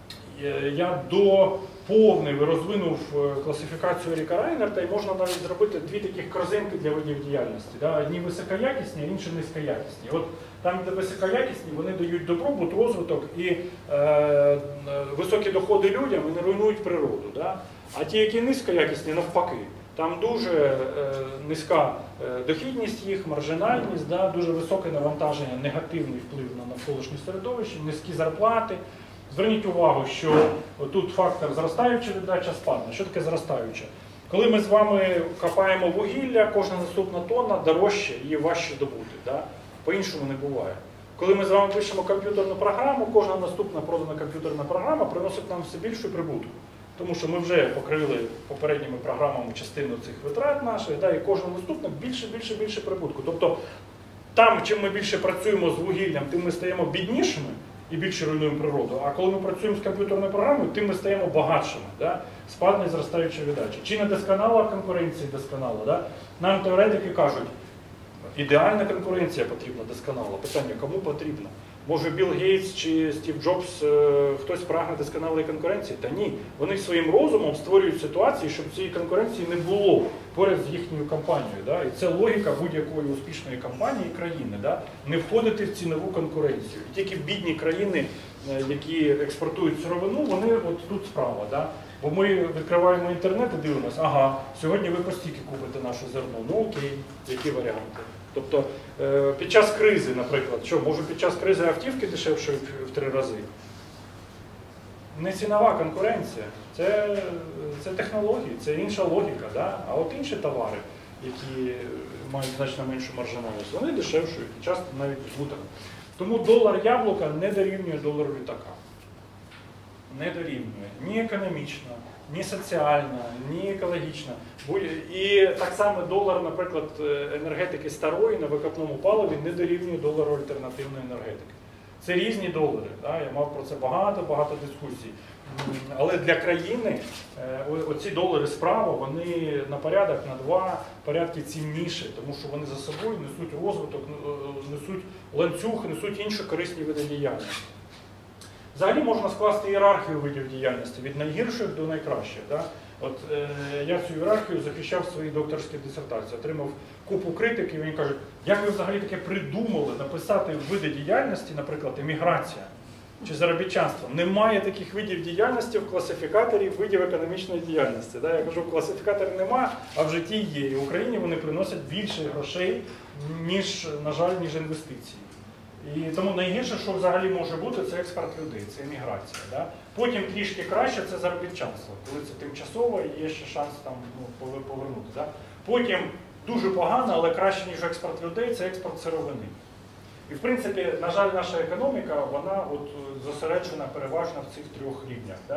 S1: я доповнив і розвинув класифікацію Еріка Райнерта, і можна навіть зробити дві таких корзинки для видів діяльності. Да? Одні високоякісні, а інші низькоякісні. От там, де високоякісні, вони дають добробут, розвиток і е, високі доходи людям і не руйнують природу. Да? А ті, які низькоякісні, навпаки. Там дуже е, низька е, дохідність їх, маржинальність, да, дуже високе навантаження, негативний вплив на навколишнє середовище, низькі зарплати. Зверніть увагу, що тут фактор зростаюча віддача спадна. Що таке зростаюча? Коли ми з вами копаємо вугілля, кожна наступна тонна дорожче, її важче добути. Да? По-іншому не буває. Коли ми з вами пишемо комп'ютерну програму, кожна наступна продана комп'ютерна програма приносить нам все більшу прибутку. Тому що ми вже покрили попередніми програмами частину цих витрат наших, да, і кожна наступна більше, більше, більше прибутку. Тобто там, чим ми більше працюємо з вугіллям, тим ми стаємо біднішими і більше руйнуємо природу. А коли ми працюємо з комп'ютерною програмою, тим ми стаємо багатшими. Да? Спадна і зростаюча віддача. Чи не досконала конкуренція досконала? Да? Нам теоретики кажуть, ідеальна конкуренція потрібна досконала. Питання, кому потрібна? Може Білл Гейтс чи Стів Джобс, хтось прагне досконалої конкуренції? Та ні. Вони своїм розумом створюють ситуації, щоб цієї конкуренції не було поряд з їхньою компанією. Да? І це логіка будь-якої успішної компанії і країни. Да? Не входити в цінову конкуренцію. І тільки бідні країни, які експортують сировину, вони от тут справа. Да? Бо ми відкриваємо інтернет і дивимося, ага, сьогодні ви по стільки купите наше зерно. Ну окей, які варіанти? Тобто під час кризи, наприклад, що, може під час кризи автівки дешевше в три рази? Не цінова конкуренція, це, це технології, це інша логіка. Да? А от інші товари, які мають значно меншу маржинальність, вони дешевшують, і часто навіть збуток. Тому долар яблука не дорівнює долару літака. Не дорівнює ні економічно, ні соціальна, ні екологічна. І так само долар, наприклад, енергетики старої на викопному паливі не дорівнює долару альтернативної енергетики. Це різні долари. Да? Я мав про це багато-багато дискусій. Але для країни оці долари справа, вони на порядок, на два порядки цінніші, тому що вони за собою несуть розвиток, несуть ланцюг, несуть інші корисні види діяльності. Взагалі можна скласти ієрархію видів діяльності від найгірших до найкращих. Да? От, е, я цю ієрархію захищав в своїй докторській дисертації, отримав купу критики, і вони кажуть, як ви взагалі таке придумали написати види діяльності, наприклад, еміграція чи заробітчанство. Немає таких видів діяльності в класифікаторі видів економічної діяльності. Да? Я кажу, в класифікаторі нема, а в житті є. І в Україні вони приносять більше грошей, ніж, на жаль, ніж інвестиції. І тому найгірше, що взагалі може бути, це експорт людей, це еміграція. Да? Потім трішки краще це заробітчанство, коли це тимчасово і є ще шанс там, ну, повернути. Да? Потім дуже погано, але краще, ніж експорт людей, це експорт сировини. І в принципі, на жаль, наша економіка, вона от зосереджена переважно в цих трьох рівнях. Да?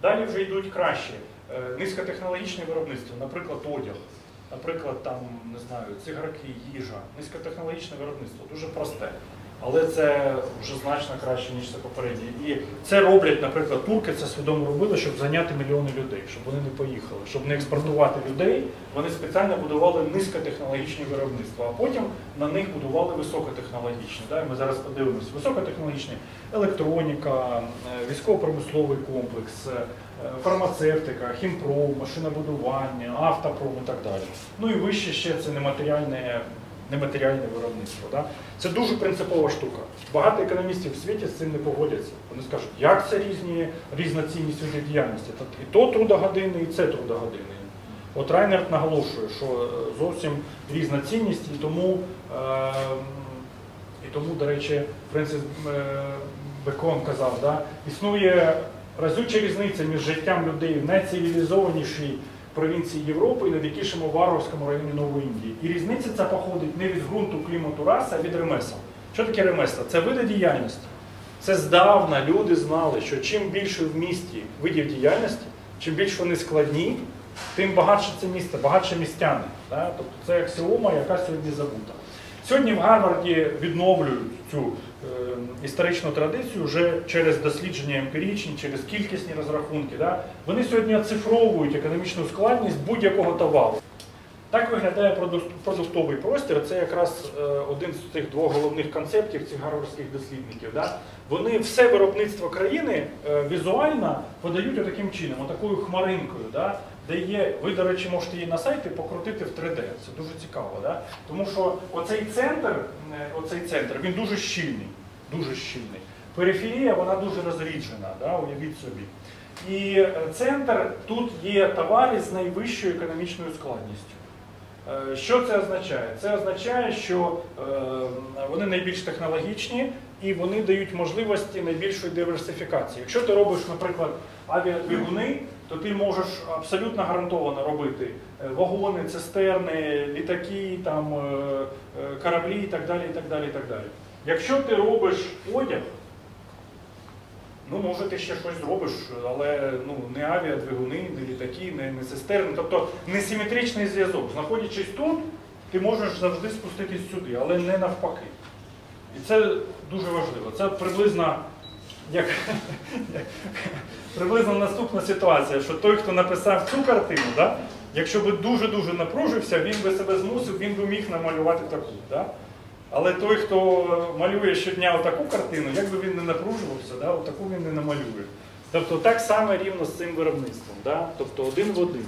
S1: Далі вже йдуть кращі. Е, Низькотехнологічне виробництво, наприклад, одяг, наприклад, там, не знаю, цигарки, їжа. Низькотехнологічне виробництво, дуже просте. Але це вже значно краще, ніж це попереднє. І це роблять, наприклад, турки це свідомо робили, щоб зайняти мільйони людей, щоб вони не поїхали, щоб не експортувати людей. Вони спеціально будували низькотехнологічні виробництва, а потім на них будували високотехнологічні. Да? Ми зараз подивимося. Високотехнологічні електроніка, військово-промисловий комплекс, фармацевтика, хімпром, машинобудування, автопром і так далі. Ну і вище ще це нематеріальне нематеріальне виробництво. Да? Це дуже принципова штука. Багато економістів в світі з цим не погодяться. Вони скажуть, як це різні, різна цінність видів діяльності. І то трудогодини, і це трудогодини. От Райнерт наголошує, що зовсім різна цінність, і тому, е, і тому до речі, Френсіс Бекон казав, да? Існує разюча різниця між життям людей в найцивілізованішій провінції Європи і найдикішому варварському районі Нової Індії. І різниця ця походить не від ґрунту, клімату, раси, а від ремесел. Що таке ремесла? Це види діяльності. Це здавна люди знали, що чим більше в місті видів діяльності, чим більше вони складні, тим багатше це місце, багатше містяни. Да? Тобто це аксіома, яка сьогодні забута. Сьогодні в Гарварді відновлюють цю е, історичну традицію вже через дослідження емпіричні, через кількісні розрахунки. Да? Вони сьогодні оцифровують економічну складність будь-якого товару. Так виглядає продуктовий простір. Це якраз е, один з цих двох головних концептів цих гарвардських дослідників. Да? Вони все виробництво країни е, візуально подають отаким чином, отакою хмаринкою. Да? Де є, ви, до речі, можете її на сайті покрутити в три де. Це дуже цікаво. Да? Тому що оцей центр, оцей центр, він дуже щільний. Дуже щільний. Периферія, вона дуже розріджена, да? Уявіть собі. І центр, тут є товари з найвищою економічною складністю. Що це означає? Це означає, що вони найбільш технологічні і вони дають можливості найбільшої диверсифікації. Якщо ти робиш, наприклад, авіадвигуни, то ти можеш абсолютно гарантовано робити вагони, цистерни, літаки, там, кораблі і так далі, і так далі, і так далі. Якщо ти робиш одяг, ну, може, ти ще щось зробиш, але ну, не авіадвигуни, не літаки, не, не цистерни. Тобто несиметричний зв'язок. Знаходячись тут, ти можеш завжди спуститись сюди, але не навпаки. І це дуже важливо. Це приблизно, як, приблизно наступна ситуація, що той, хто написав цю картину, да, якщо би дуже-дуже напружився, він би себе змусив, він би міг намалювати таку. Да? Але той, хто малює щодня отаку картину, як би він не напружувався, да, отаку він не намалює. Тобто так само рівно з цим виробництвом. Да? Тобто один в один.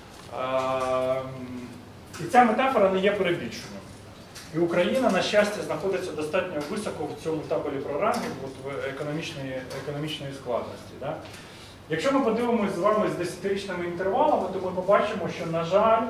S1: А, і ця метафора не є перебільшенням. І Україна, на щастя, знаходиться достатньо високо в цьому табелі програми в економічної, економічної складності. Да? Якщо ми подивимося з вами з десятирічними інтервалами, то ми побачимо, що, на жаль,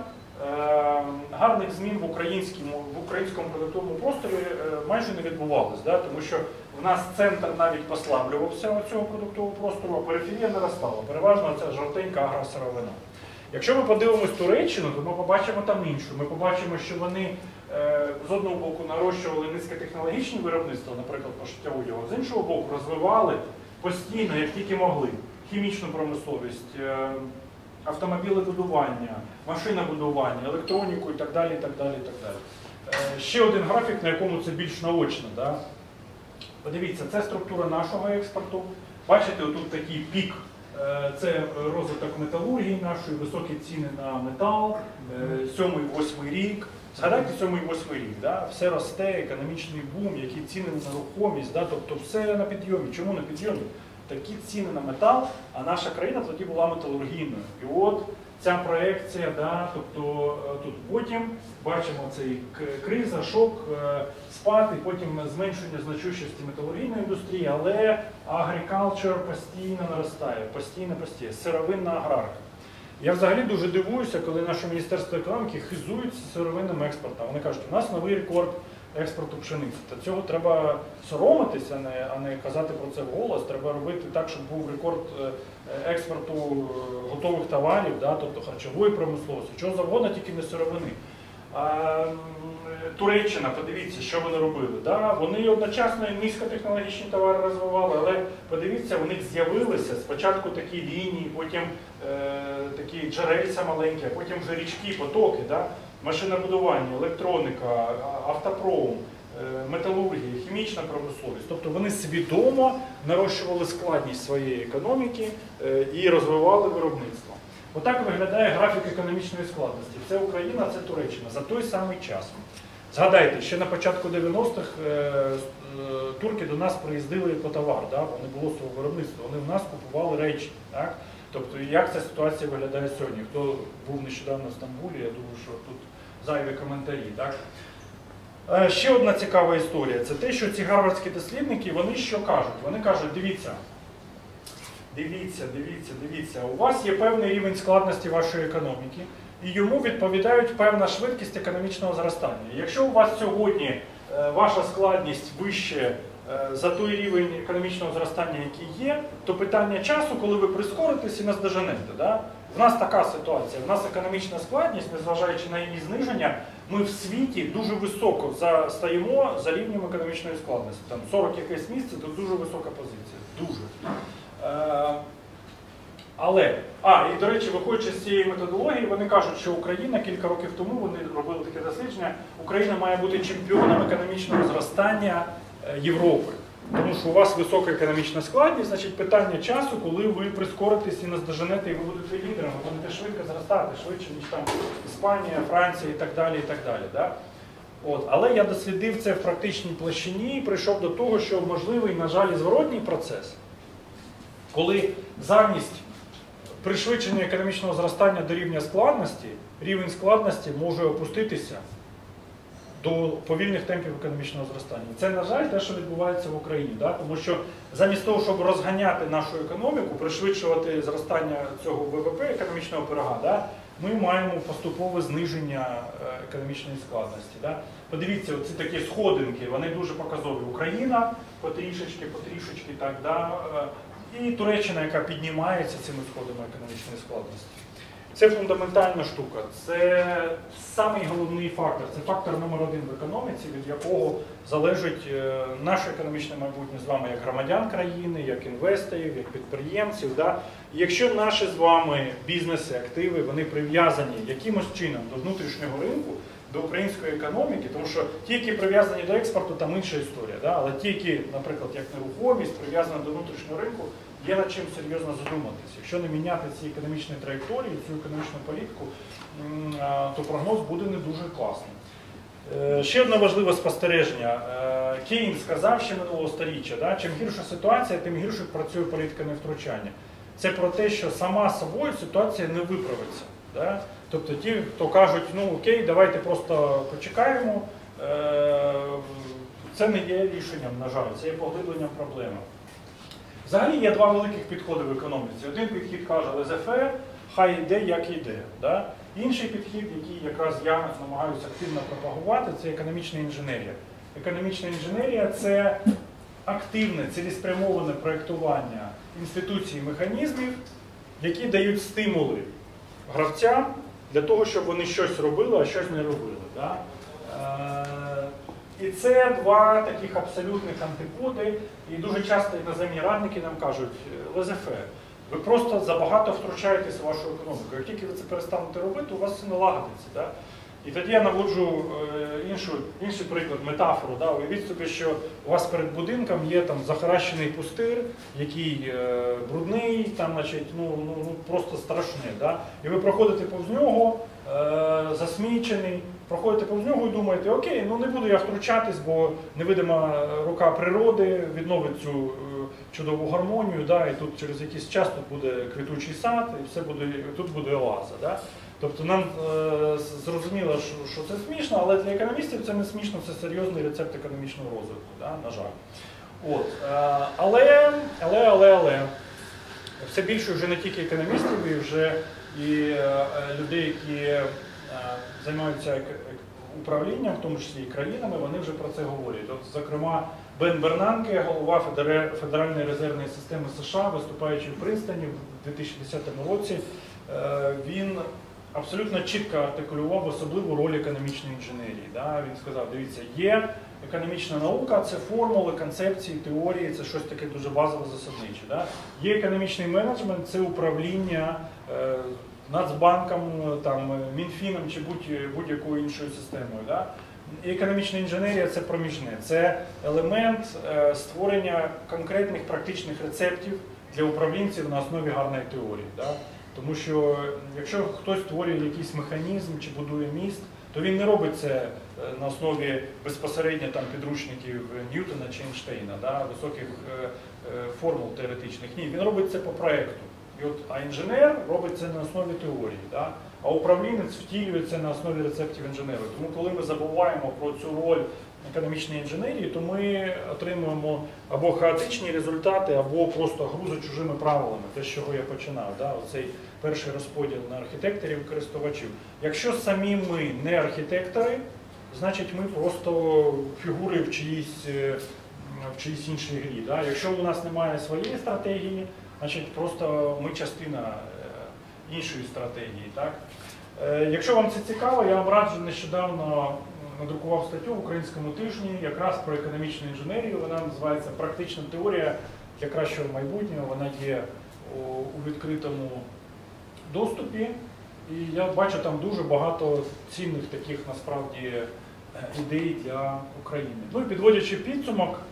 S1: гарних змін в українському, в українському продуктовому просторі майже не відбувалося, да? Тому що в нас центр навіть послаблювався цього продуктового простору, а периферія наростала. Переважно це жовтенька агросировина. Якщо ми подивимось Туреччину, то ми побачимо там іншу. Ми побачимо, що вони е, з одного боку нарощували низькотехнологічні виробництва, наприклад, пошиття одягу, з іншого боку розвивали постійно, як тільки могли, хімічну промисловість, е, автомобілебудування, машинобудування, електроніку і так далі, і так далі, і так далі. Е, ще один графік, на якому це більш наочно. Да? Подивіться, це структура нашого експорту. Бачите, отут такий пік. Це розвиток металургії нашої, високі ціни на метал, сьомий-восьмий рік. Згадайте сьомий-восьмий рік, да? Все росте, економічний бум, які ціни на нерухомість, да? Тобто все на підйомі. Чому на підйомі? Такі ціни на метал, а наша країна тоді була металургійною. І от ця проекція, да? Тобто тут потім бачимо цей криза, шок, спад, і потім зменшення значущості металургійної індустрії, але agriculture постійно наростає, постійно, постійно, сировинна аграрка. Я взагалі дуже дивуюся, коли наше Міністерство економіки хизується сировинним експортом. Вони кажуть, у нас новий рекорд експорту пшениці. Та цього треба соромитися, а не, а не казати про це вголос. Треба робити так, щоб був рекорд експорту готових товарів, да, тобто харчової промисловості, чого завгодно, тільки не сировини. А, Туреччина, подивіться, що вони робили. Да? Вони одночасно і низькотехнологічні товари розвивали, але подивіться, у них з'явилися спочатку такі лінії, потім е, такі джерельця маленькі, а потім вже річки, потоки, да? Машинобудування, електроніка, автопром, е, металургія, хімічна промисловість. Тобто вони свідомо нарощували складність своєї економіки е, і розвивали виробництво. Отак виглядає графік економічної складності. Це Україна, це Туреччина за той самий час. Згадайте, ще на початку дев'яностих турки до нас приїздили по товар, да? Вони було свого виробництва, вони в нас купували речі. Так? Тобто, як ця ситуація виглядає сьогодні? Хто був нещодавно в Стамбулі, я думаю, що тут зайві коментарі. Так? Ще одна цікава історія, це те, що ці гарвардські дослідники, вони що кажуть? Вони кажуть, дивіться, Дивіться, дивіться, дивіться, у вас є певний рівень складності вашої економіки, і йому відповідають певна швидкість економічного зростання. Якщо у вас сьогодні ваша складність вище за той рівень економічного зростання, який є, то питання часу, коли ви прискоритесь і наздоженете. Да? У нас така ситуація, у нас економічна складність, незважаючи на її зниження, ми в світі дуже високо стаємо за рівнем економічної складності. Там сорок якесь місце, то дуже висока позиція. Дуже. Але, а, і до речі, виходячи з цієї методології, вони кажуть, що Україна кілька років тому, вони робили таке дослідження, Україна має бути чемпіоном економічного зростання Європи. Тому що у вас висока економічна складність, значить питання часу, коли ви прискоритесь і наздоженете, і ви будете лідером, ви будете швидко зростати, швидше, ніж там Іспанія, Франція і так далі. І так далі да? От. Але я дослідив це в практичній площині і прийшов до того, що можливий, на жаль, зворотній процес, коли замість пришвидшення економічного зростання до рівня складності, рівень складності може опуститися до повільних темпів економічного зростання. Це, на жаль, те, що відбувається в Україні. Да? Тому що замість того, щоб розганяти нашу економіку, пришвидшувати зростання цього ВВП, економічного пирога, да? ми маємо поступове зниження економічної складності. Да? Подивіться, оці такі сходинки, вони дуже показові. Україна потрішечки, потрішечки, так, да? І Туреччина, яка піднімається цими сходами економічної складності. Це фундаментальна штука, це самий головний фактор, це фактор номер один в економіці, від якого залежить наше економічне майбутнє з вами як громадян країни, як інвесторів, як підприємців. Да? І якщо наші з вами бізнеси, активи, вони прив'язані якимось чином до внутрішнього ринку, до української економіки, тому що ті, які прив'язані до експорту, там інша історія. Да? Але ті, які, наприклад, як нерухомість, прив'язані до внутрішнього ринку, є над чим серйозно задуматися. Якщо не міняти ці економічні траєкторії, цю економічну політику, то прогноз буде не дуже класний. Ще одне важливе спостереження. Кейнс сказав ще минулого сторіччя, да? Чим гірша ситуація, тим гірше працює політика невтручання. Це про те, що сама собою ситуація не виправиться. Да? Тобто ті, хто кажуть, ну окей, давайте просто почекаємо, це не є рішенням, на жаль, це є поглибленням проблеми. Взагалі є два великих підходи в економіці. Один підхід каже, лезе-фе, хай йде, як йде. Да? Інший підхід, який якраз я намагаюся активно пропагувати, це економічна інженерія. Економічна інженерія – це активне, цілеспрямоване проєктування інституцій і механізмів, які дають стимули гравцям для того, щоб вони щось робили, а щось не робили. Да? І це два таких абсолютних антиподи, і дуже часто іноземні радники нам кажуть, лезе-фе, ви просто забагато втручаєтеся в вашу економіку. Як тільки ви це перестанете робити, у вас все налагодиться. Да? І тоді я наводжу іншу, інший приклад, метафору. Да? Уявіть собі, що у вас перед будинком є там захаращений пустир, який е, брудний, там, значить, ну, ну, ну, просто страшне. Да? І ви проходите повз нього, е, засмічений, проходите повз нього і думаєте, окей, ну не буду я втручатись, бо невидима рука природи відновить цю е, чудову гармонію, да? І тут через якийсь час тут буде квітучий сад, і все буде, тут буде оаза. Да? Тобто нам е, зрозуміло, що, що це смішно, але для економістів це не смішно, це серйозний рецепт економічного розвитку, да? На жаль. От, е, але, але, але, але, все більше вже не тільки економістів, і вже і е, людей, які е, займаються управлінням, в тому числі і країнами, вони вже про це говорять. От, зокрема, Бен Бернанке, голова Федеральної резервної системи США, виступаючи в Принстоні в дві тисячі десятому році, він абсолютно чітко артикулював особливу роль економічної інженерії. Да? Він сказав, дивіться, є економічна наука, це формули, концепції, теорії, це щось таке дуже базове, засадниче. Да? Є економічний менеджмент, це управління е, Нацбанком, там, Мінфіном чи будь-якою іншою системою. Да? І економічна інженерія – це проміжне, це елемент е, створення конкретних практичних рецептів для управлінців на основі гарної теорії. Да? Тому що якщо хтось створює якийсь механізм чи будує міст, то він не робить це на основі безпосередньо там, підручників Ньютона чи Ейнштейна, да? Високих е, е, формул теоретичних. Ні, він робить це по проєкту. І от, а інженер робить це на основі теорії. Да? А управлінець втілює це на основі рецептів інженеру. Тому коли ми забуваємо про цю роль економічної інженерії, то ми отримуємо або хаотичні результати, або просто гру за чужими правилами, те, з чого я починав. Да? Оцей перший розподіл на архітекторів і користувачів. Якщо самі ми не архітектори, значить ми просто фігури в чиїсь, в чиїсь іншій грі. Да? Якщо у нас немає своєї стратегії, значить просто ми частина іншої стратегії. Так? Якщо вам це цікаво, я вам раджу, нещодавно надрукував статтю в Українському тижні якраз про економічну інженерію. Вона називається «Практична теорія для кращого майбутнього». Вона є у відкритому доступі. І я бачу там дуже багато цінних таких насправді ідей для України. Ну і підводячи підсумок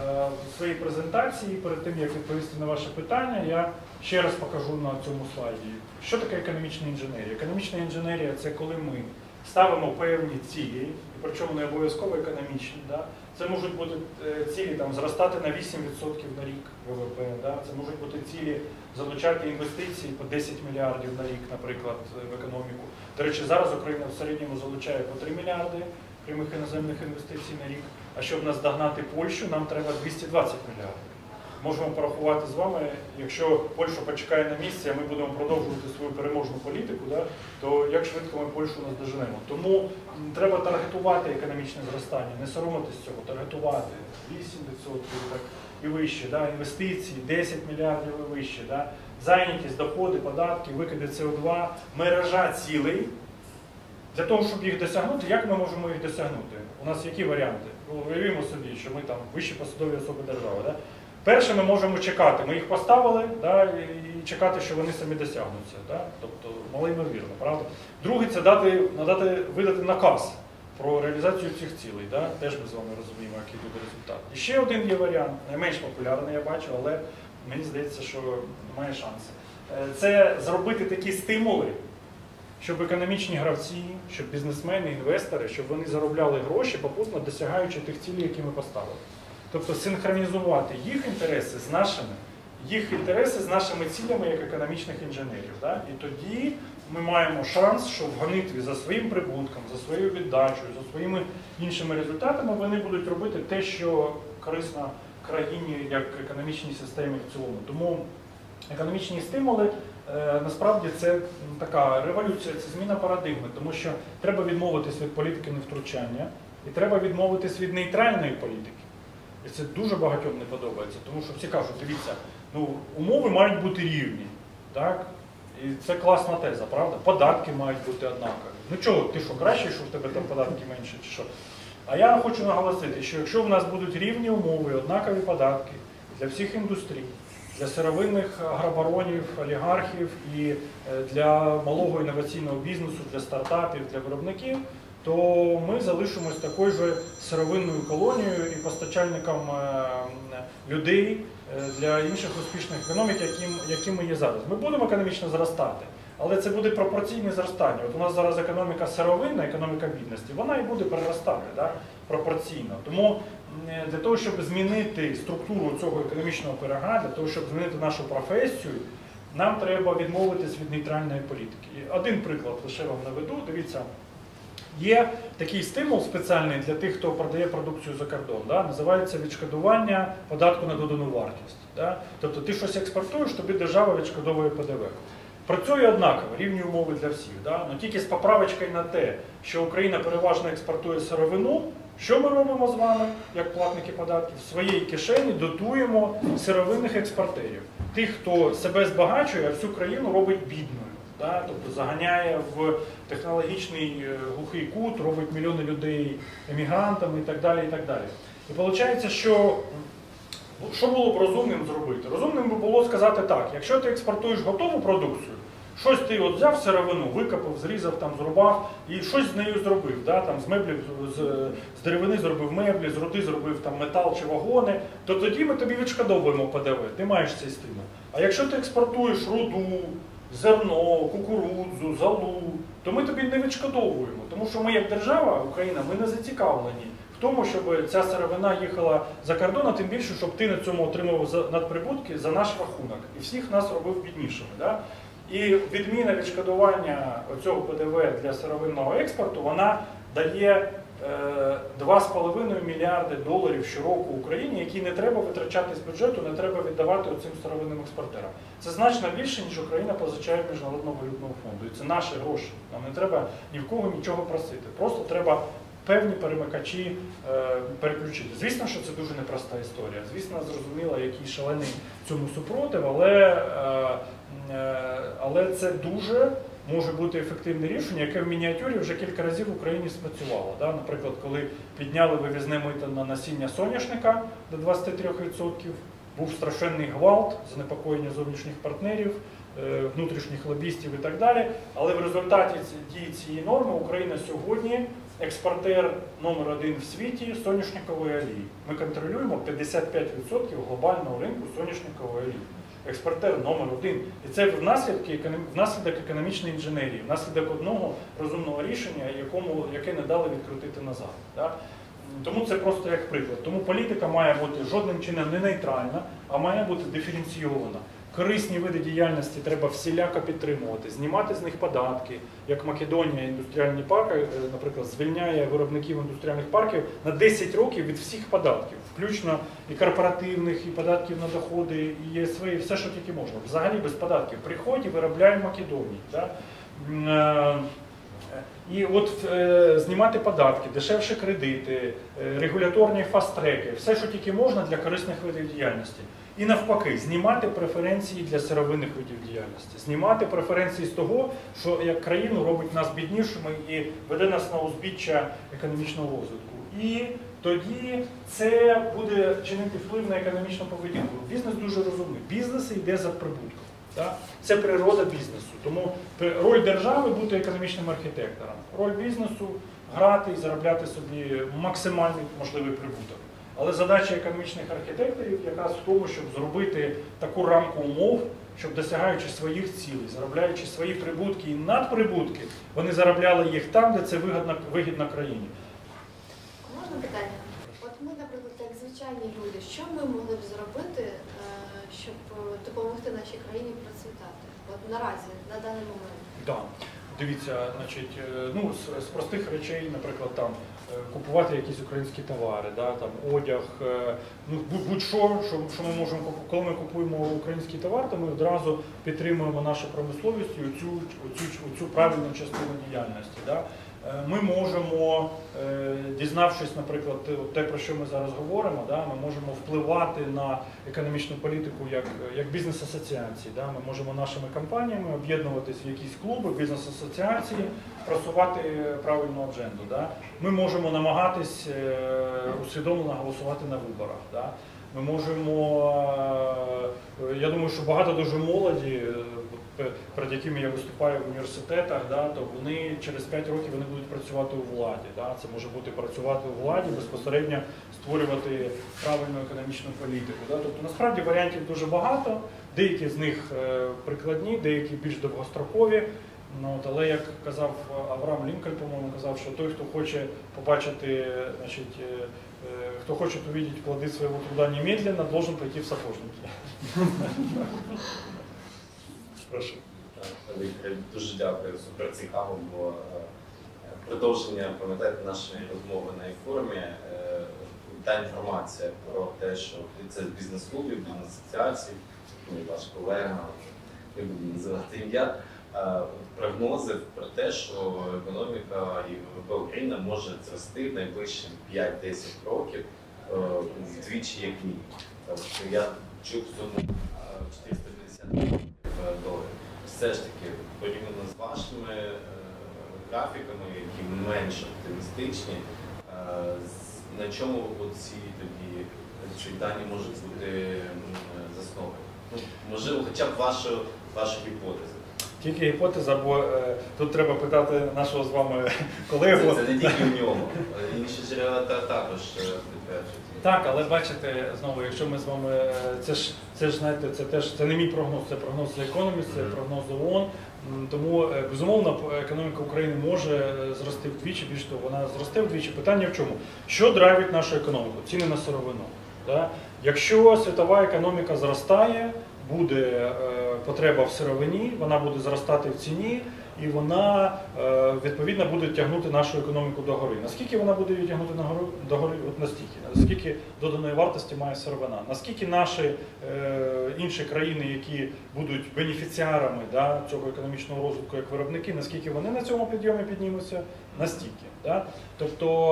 S1: своєї презентації, перед тим, як відповісти на ваше питання, я ще раз покажу на цьому слайді. Що таке економічна інженерія? Економічна інженерія – це коли ми ставимо певні цілі, причому не обов'язково економічні. Да? Це можуть бути цілі там, зростати на вісім відсотків на рік ВВП, да? Це можуть бути цілі залучати інвестиції по десять мільярдів на рік, наприклад, в економіку. До речі, зараз Україна в середньому залучає по три мільярди прямих іноземних інвестицій на рік, а щоб наздогнати Польщу, нам треба двісті двадцять мільярдів. Можемо порахувати з вами, якщо Польща почекає на місці, а ми будемо продовжувати свою переможну політику, да, то як швидко ми Польщу наздоженемо. Тому треба таргетувати економічне зростання, не соромитись цього, таргетувати вісім відсотків так, і вище, да, інвестиції десять мільярдів і вище, да, зайнятість, доходи, податки, викиди С О два, мережа цілей. Для того, щоб їх досягнути, як ми можемо їх досягнути? У нас які варіанти? Уявімо собі, що ми там вищі посадові особи держави. Да? Перше, ми можемо чекати. Ми їх поставили, да, і чекати, що вони самі досягнуться. Да? Тобто, малоймовірно, правда? Друге, це дати, надати, видати наказ про реалізацію цих цілей. Да? Теж ми з вами розуміємо, який буде результат. І ще один є варіант, найменш популярний, я бачу, але мені здається, що має шанси. Це зробити такі стимули, щоб економічні гравці, щоб бізнесмени, інвестори, щоб вони заробляли гроші, попутно досягаючи тих цілей, які ми поставили. Тобто синхронізувати їх інтереси з нашими, їх інтереси з нашими цілями як економічних інженерів. Да? І тоді ми маємо шанс, що в гонитві за своїм прибутком, за своєю віддачею, за своїми іншими результатами вони будуть робити те, що корисно країні як економічній системі в цілому. Тому економічні стимули насправді це така революція, це зміна парадигми, тому що треба відмовитись від політики невтручання і треба відмовитись від нейтральної політики. І це дуже багатьом не подобається, тому що всі кажуть, дивіться, ну, умови мають бути рівні, так? І це класна теза, правда? Податки мають бути однакові. Ну чого, ти що, краще, що в тебе там податки менше, чи що? А я хочу наголосити, що якщо в нас будуть рівні умови, однакові податки для всіх індустрій, для сировинних агробаронів, олігархів і для малого інноваційного бізнесу, для стартапів, для виробників, то ми залишимось такою ж сировинною колонією і постачальником людей для інших успішних економік, яким, якими є зараз. Ми будемо економічно зростати, але це буде пропорційне зростання. От у нас зараз економіка сировинна, економіка бідності, вона і буде переростати, да, пропорційно. Тому для того, щоб змінити структуру цього економічного пирога, для того, щоб змінити нашу професію, нам треба відмовитись від нейтральної політики. І один приклад лише вам наведу. Дивіться, є такий стимул спеціальний для тих, хто продає продукцію за кордон. Да? Називається відшкодування податку на додану вартість. Да? Тобто ти щось експортуєш, тобі держава відшкодовує П Д В. Працює однаково, рівні умови для всіх. Да? Но тільки з поправочкою на те, що Україна переважно експортує сировину, що ми робимо з вами, як платники податків? В своїй кишені дотуємо сировинних експортерів. Тих, хто себе збагачує, а всю країну робить бідною. Да? Тобто заганяє в технологічний глухий кут, робить мільйони людей емігрантами і так далі. І так далі. І виходить, що що було б розумним зробити? Розумним би було сказати так, якщо ти експортуєш готову продукцію, щось ти от взяв сировину, викопав, зрізав, там, зрубав і щось з нею зробив. Да? Там, з меблів, з, з деревини зробив меблі, з руди зробив там, метал чи вагони, то тоді ми тобі відшкодовуємо ПДВ, ти маєш цей стимул. А якщо ти експортуєш руду, зерно, кукурудзу, золу, то ми тобі не відшкодовуємо. Тому що ми як держава, Україна, ми не зацікавлені в тому, щоб ця сировина їхала за кордон, а тим більше, щоб ти на цьому отримував надприбутки за наш рахунок. І всіх нас робив біднішими. Да? І відміна відшкодування цього ПДВ для сировинного експорту, вона дає е, два з половиною мільярди доларів щороку Україні, які не треба витрачати з бюджету, не треба віддавати оцим сировинним експортерам. Це значно більше, ніж Україна позичає в Міжнародного валютного фонду. І це наші гроші. Нам не треба ні в кого нічого просити. Просто треба певні перемикачі е, переключити. Звісно, що це дуже непроста історія. Звісно, зрозуміло, який шалений цьому супротив, але, е, е, але це дуже може бути ефективне рішення, яке в мініатюрі вже кілька разів в Україні спрацювало. Да? Наприклад, коли підняли вивізне мито на насіння соняшника до двадцяти трьох відсотків, був страшенний гвалт, занепокоєння зовнішніх партнерів, внутрішніх лобістів і так далі. Але в результаті дії цієї норми Україна сьогодні експортер номер один в світі соняшникової олії. Ми контролюємо п'ятдесят п'ять відсотків глобального ринку соняшникової олії. Експортер номер один. І це внаслідок економічної інженерії, внаслідок одного розумного рішення, якому, яке не дали відкрутити назад. Да? Тому це просто як приклад. Тому політика має бути жодним чином не нейтральна, а має бути диференційована. Корисні види діяльності треба всіляко підтримувати, знімати з них податки, як Македонія індустріальні парки, наприклад, звільняє виробників індустріальних парків на десять років від всіх податків, включно і корпоративних, і податків на доходи, і ЄСВ, і все, що тільки можна. Взагалі без податків. Приходь і виробляй в Македонії. Да? І от е, знімати податки, дешевші кредити, е, регуляторні фаст-треки, все, що тільки можна для корисних видів діяльності. І навпаки, знімати преференції для сировинних видів діяльності, знімати преференції з того, що як країну робить нас біднішими і веде нас на узбіччя економічного розвитку. І тоді це буде чинити вплив на економічну поведінку. Бізнес дуже розумний. Бізнес йде за прибутком. Так? Це природа бізнесу. Тому роль держави бути економічним архітектором. Роль бізнесу грати і заробляти собі максимальний можливий прибуток. Але задача економічних архітекторів якраз в тому, щоб зробити таку рамку умов, щоб досягаючи своїх цілей, заробляючи свої прибутки і надприбутки, вони заробляли їх там, де це вигідно, вигідно країні.
S2: Можна питання? От ми, наприклад, як звичайні люди, що ми могли б зробити, щоб допомогти нашій країні процвітати? От наразі, на даний момент.
S1: Да. Дивіться, значить, ну, з, з простих речей, наприклад, там, купувати якісь українські товари, да, там, одяг, ну, будь-що, що, що ми можемо купувати. Коли ми купуємо український товар, то ми одразу підтримуємо нашу промисловість і оцю, оцю, оцю правильну частину діяльності. Да. Ми можемо, дізнавшись, наприклад, те, про що ми зараз говоримо, да, ми можемо впливати на економічну політику як, як бізнес-асоціації. Да. Ми можемо нашими компаніями об'єднуватись в якісь клуби, бізнес-асоціації, просувати правильну адженду. Да. Ми можемо намагатись усвідомлено голосувати на виборах. Да. Ми можемо, я думаю, що багато дуже молоді, перед якими я виступаю в університетах, да, то вони через п'ять років вони будуть працювати у владі. Да. Це може бути працювати у владі, безпосередньо створювати правильну економічну політику. Да. Тобто насправді варіантів дуже багато, деякі з них прикладні, деякі більш довгострокові. Ну, от, але як казав Авраам Лінкольн, по-моєму, казав, що той, хто хоче побачити, значить, хто хоче увидеть плоди свого труда немедленно, должен пойти в сапожники. Прошу.
S4: Дуже дякую, супер цікаво, бо продовження, пам'ятаєте, нашої розмови на форумі, та інформація про те, що це з бізнес-клубів, бізнес-асоціацій, ваш колега, не буду називати ім'я, прогнози про те, що економіка і ВВП України може зрости в найближчі п'ять-десять років вдвічі як мінімум. Я чув суму чотириста п'ятдесят доларів. все ж таки, порівняно з вашими е, графіками, які менш оптимістичні, е, з- на чому ці тоді ці дані можуть бути м, засновані? Ну, можливо, хоча б вашу, вашу гіпотезу.
S1: Тільки гіпотеза, бо е, тут треба питати нашого з вами колегу.
S4: Це, це не тільки в ньому, інші джерела та- також е, підтверджують.
S1: Так, але бачите, знову, якщо ми з вами, е, це ж, це ж знаєте, це теж це не мій прогноз, це прогноз The Economist, це
S4: Мгм.
S1: прогноз ООН. М, Тому, е, безумовно, п- економіка України може е, зрости вдвічі, більш того, вона зросте вдвічі. Питання в чому? Що драйвить нашу економіку? Ціни на сировину. Да? Якщо світова економіка зростає, буде е, потреба в сировині, вона буде зростати в ціні, і вона е, відповідно буде тягнути нашу економіку догори. Наскільки вона буде її тягнути нагору- догори? От настільки. Наскільки доданої вартості має сировина? Наскільки наші е, інші країни, які будуть бенефіціарами, да, цього економічного розвитку як виробники, наскільки вони на цьому підйомі піднімуться? Настільки. Да? Тобто,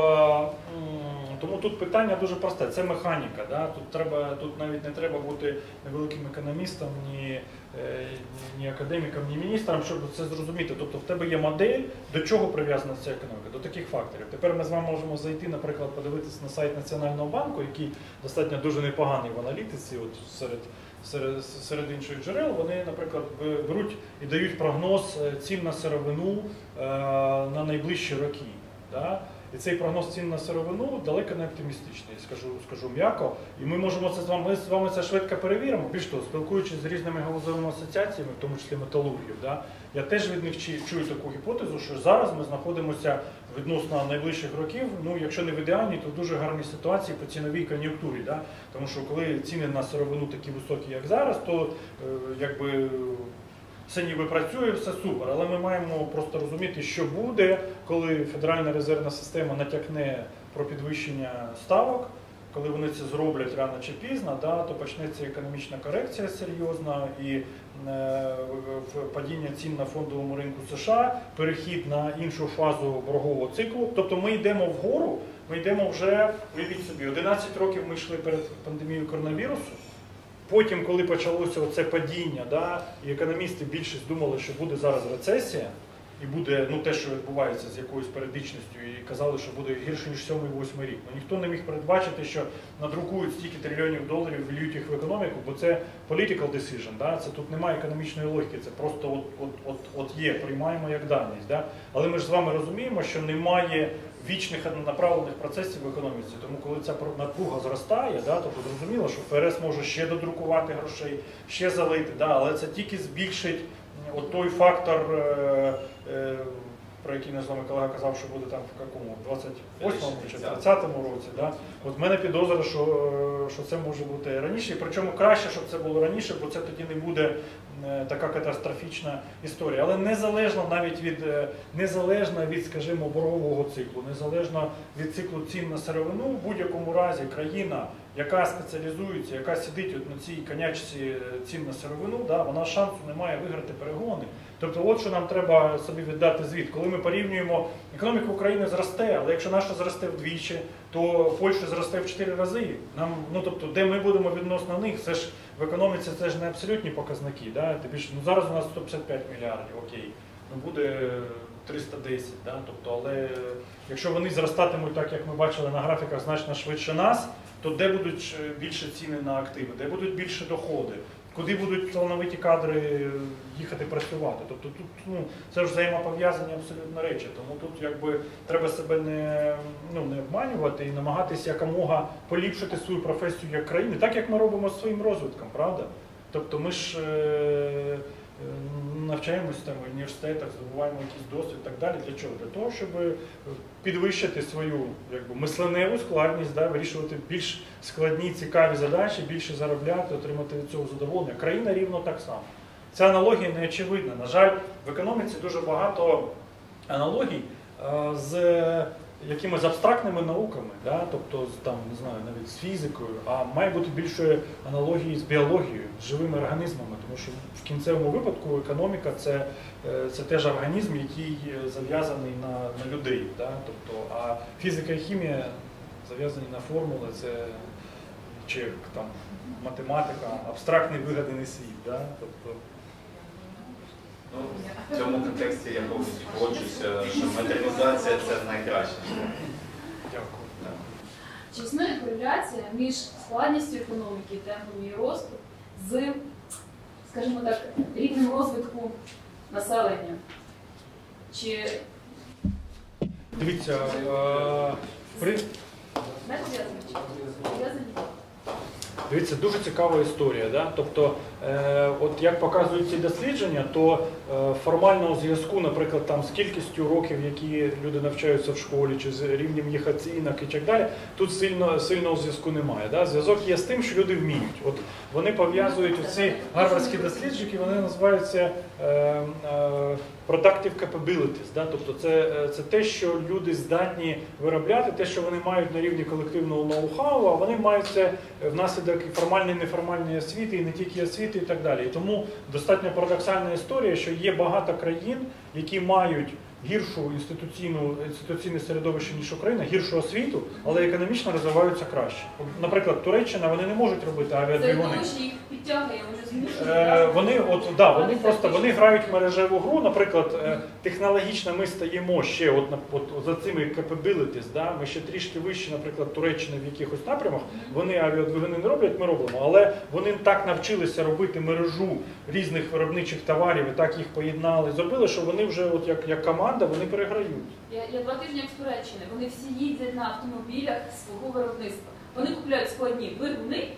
S1: м, тому тут питання дуже просте. Це механіка. Да? Тут треба, тут навіть не треба бути невеликим економістом, ні, е, ні академіком, ні міністром, щоб це зрозуміти. Тобто в тебе є модель, до чого прив'язана ця економіка, до таких факторів. Тепер ми з вами можемо зайти, наприклад, подивитися на сайт Національного банку, який достатньо дуже непоганий в аналітиці, от серед, серед, серед інших джерел. Вони, наприклад, беруть і дають прогноз цін на сировину е, на найближчі роки. Да? І цей прогноз цін на сировину далеко не оптимістичний, скажу, скажу м'яко. І ми можемо це з вами, ми з вами це швидко перевіримо. Більш того, спілкуючись з різними галузевими асоціаціями, в тому числі металургів, да, я теж від них чу- чую таку гіпотезу, що зараз ми знаходимося відносно найближчих років, ну, якщо не в ідеальній, то в дуже гарній ситуації по ціновій кон'юнктурі. Да? Тому що коли ціни на сировину такі високі, як зараз, то е, якби все ніби працює, все супер, але ми маємо просто розуміти, що буде, коли Федеральна резервна система натякне про підвищення ставок, коли вони це зроблять рано чи пізно, да, то почнеться економічна корекція серйозна і е, в- падіння цін на фондовому ринку США, перехід на іншу фазу боргового циклу. Тобто ми йдемо вгору, ми йдемо вже, уявіть собі, одинадцять років ми йшли перед пандемією коронавірусу. Потім, коли почалося оце падіння, да, і економісти більшість думали, що буде зараз рецесія, і буде ну, те, що відбувається з якоюсь періодичністю, і казали, що буде гірше, ніж сьомий-восьмий рік. Ну, ніхто не міг передбачити, що надрукують стільки трильйонів доларів, вліють їх в економіку, бо це political decision, да? Це тут немає економічної логіки, це просто от, от, от, от є, приймаємо як даність. Да? Але ми ж з вами розуміємо, що немає вічних однонаправлених процесів в економіці. Тому коли ця напруга зростає, да, то зрозуміло, що ФРС може ще додрукувати грошей, ще залити, да, але це тільки збільшить от той фактор, е, е, про який наш з вами колега казав, що буде там в якому, двадцять восьмому чи тридцятому році. Да? От в мене підозра, що, що це може бути раніше, і причому краще, щоб це було раніше, бо це тоді не буде е, така катастрофічна історія. Але незалежно навіть від, е, незалежно від, скажімо, боргового циклу, незалежно від циклу цін на сировину, в будь-якому разі країна, яка спеціалізується, яка сидить от на цій конячці цін на сировину, да, вона шансу не має виграти перегони. Тобто от що нам треба собі віддати звіт. Коли ми порівнюємо, економіка України зросте, але якщо наша зросте вдвічі, то Польща зросте в чотири рази. Нам, ну, тобто, де ми будемо відносно них, це ж в економіці це ж не абсолютні показники. Да? Тим більше, ну, зараз у нас сто п'ятдесят п'ять мільярдів, окей, ну, буде триста десять. Да? Тобто, але якщо вони зростатимуть так, як ми бачили на графіках, значно швидше нас, то де будуть більше ціни на активи, де будуть більше доходи, куди будуть талановиті кадри їхати працювати. Тобто тут ну, це ж взаємопов'язані абсолютно речі. Тому тут якби треба себе не, ну, не обманювати і намагатися якомога поліпшити свою професію як країни, так як ми робимо з своїм розвитком, правда? Тобто ми ж е, навчаємося там в університетах, здобуваємо якийсь досвід і так далі. Для чого? Для того, щоб підвищити свою якби, мисленеву складність, да, вирішувати більш складні, цікаві задачі, більше заробляти, отримати від цього задоволення. Країна рівно так само. Ця аналогія не очевидна. На жаль, в економіці дуже багато аналогій а, з якимись абстрактними науками, да? Тобто з, там, не знаю, навіть з фізикою, а має бути більше аналогії з біологією, з живими організмами, тому що в кінцевому випадку економіка це, це теж організм, який зав'язаний на, на людей. Да? Тобто, а фізика і хімія зав'язані на формули, це чи там, математика, абстрактний вигаданий світ. Да? Тобто,
S4: Ну, в цьому контексті я повністю погоджуюся, що модернізація – це найкраще.
S1: Дякую.
S4: Да.
S5: Чи існує кореляція між складністю економіки, темпом її росту з, скажімо так, рівнем розвитку населення? Чи
S1: Дивіться, е, при...
S5: не пов'язані? Чи пов'язані?
S1: Дивіться, дуже цікава історія. Да? Тобто, е, от як показують ці дослідження, то е, формального зв'язку, наприклад, там, з кількістю років, які люди навчаються в школі, чи з рівнем їх оцінок і так далі, тут сильно, сильного зв'язку немає. Да? Зв'язок є з тим, що люди вміють. От вони пов'язують ці гарвардські дослідження, вони називаються е, е, productive capabilities. Да? Тобто це, це те, що люди здатні виробляти, те, що вони мають на рівні колективного ноу-хау, а вони мають це внаслідок формальної, неформальної освіти, і не тільки освіти і так далі. І тому достатньо парадоксальна історія, що є багато країн, які мають гіршу інституційну, інституційне середовище, ніж Україна, гіршу освіту, але економічно розвиваються краще. Наприклад, Туреччина, вони не можуть робити
S5: Це
S1: авіадвигуни.
S5: тому, що їх підтягує, вони змушені.
S1: Е, вони, от, да, вони просто вони грають мережеву гру. Наприклад, е, технологічно ми стаємо ще от, на- от, от за цими capabilities, да, ми ще трішки вище, наприклад, Туреччини в якихось напрямах. Вони авіадвигуни не роблять, ми робимо, але вони так навчилися робити мережу різних виробничих товарів і так їх поєднали, зробили, що вони вже от як, як команда, вони переграють.
S5: Я, я два тижні як з Туреччини. Вони всі їздять на автомобілях свого виробництва. Вони купляють складні двигуни,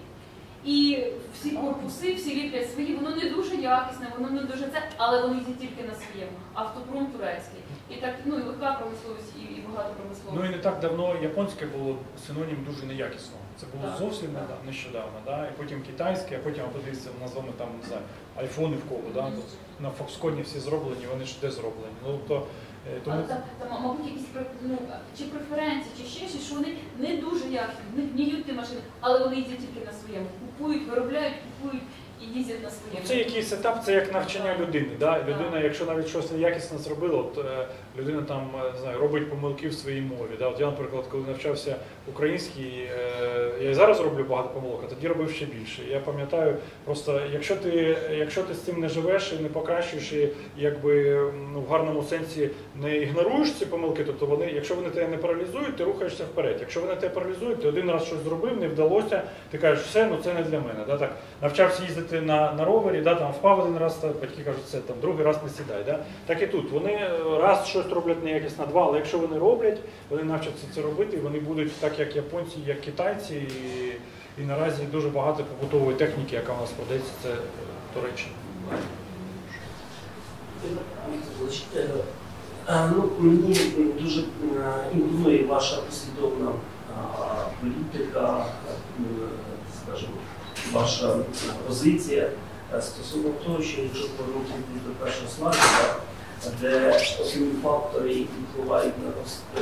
S5: і всі корпуси, всі ліплять свої, воно не дуже якісне, воно не дуже це, але вони їздять тільки на своєму. Автопром турецький. І так, ну і легка промисловість, і, і багато промисловість.
S1: Ну і не так давно японське було синонім дуже неякісного. Це було
S5: Так.
S1: зовсім недавно, нещодавно, да? І потім китайське, а потім подивіться, назвемо там, не знаю, айфони в кого, да? На Foxconn всі зроблені, вони ж де зроблені. Ну, то, е, тому...
S5: Але там, там, мабуть, якісь пре- ну, чи преференції, чи ще щось, що вони не дуже якісні, в них гніють ті машини, але вони їздять тільки на своєму. Купують, виробляють, купують і їздять на своєму.
S1: Ну, це якийсь етап, це як навчання людини. Да? Людина, якщо навіть щось неякісно зробила, от е, людина там е, не знаю, робить помилки в своїй мові. Да? От я, наприклад, коли навчався українській, е, я і зараз роблю багато помилок, а тоді робив ще більше. Я пам'ятаю, просто якщо ти, якщо ти з цим не живеш і не покращуєш, і якби ну, в гарному сенсі не ігноруєш ці помилки, тобто вони, якщо вони тебе не паралізують, ти рухаєшся вперед. Якщо вони тебе паралізують, ти один раз щось зробив, не вдалося, ти кажеш, все, ну це не для мене. Да? Так, навчався їздити на, на ровері, да, там впав один раз, та батьки кажуть, все, там, другий раз не сідай. Да? Так і тут. Вони раз щось роблять неякісно, два, але якщо вони роблять, вони навчаться це робити, і вони будуть так, як японці, як китайці, і, і наразі дуже багато побутової техніки, яка у нас продається, це Туреччина.
S6: Ну, мені дуже імпонує ваша послідовна політика, скажімо, ваша позиція стосовно того, що якщо повернути до першого слайду, де основні фактори, які впливають на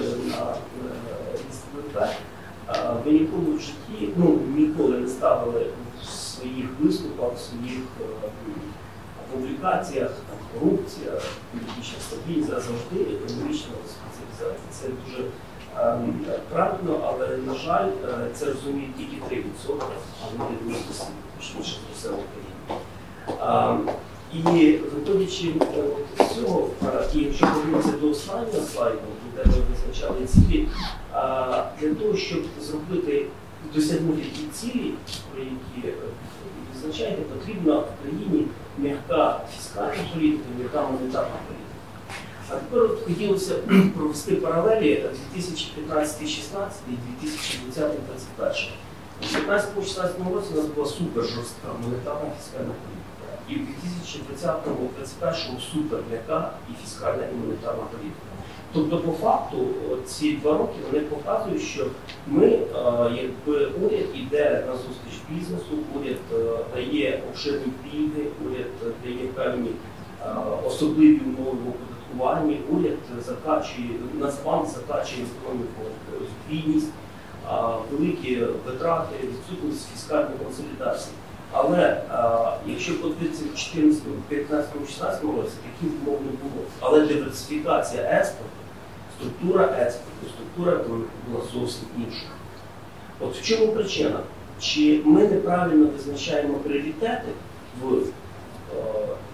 S6: ріст ВВП, ви ніколи в житті, ну, ніколи не ставили в своїх виступах, в своїх публікаціях, корупція, політична стабільність, а завжди економічна спеціалізація. Це дуже е, правильно, але, на жаль, е, це розуміють тільки три відсотки, а не дев'яносто сім відсотків, швидше за все в Україні. Е, і виходячи з цього, е, і якщо повернутися до останнього слайду, де ми визначали цілі, е, для того, щоб зробити, досягнути ті цілі, про які визначаєте, потрібно в країні м'яка фіскальна політика, м'яка монетарна політика. А тепер от хотілося провести паралелі дві тисячі п'ятнадцятий шістнадцятий і дві тисячі двадцятий двадцять перший. У дві тисячі п'ятнадцятому шістнадцятому році у нас була супер жорстка монетарна фіскальна політика. І в дві тисячі двадцятому двадцять першому супер м'яка і фіскальна і монетарна політика. Тобто, по факту, ці два роки вони показують, що ми, якби уряд іде на зустріч бізнесу, уряд дає обширні пільги, уряд дає певні особливі умови в оподаткуванні, уряд закачує, Нацбанк закачує економіку бідність, великі витрати, відсутність фіскальної консолідації. Але а, якщо подивитися в чотирнадцятому, п'ятнадцятому, шістнадцятому році, таких умов не було. Але диверсифікація експорту, структура експорту, структура економіки була зовсім інша. От в чому причина? Чи ми неправильно визначаємо пріоритети в,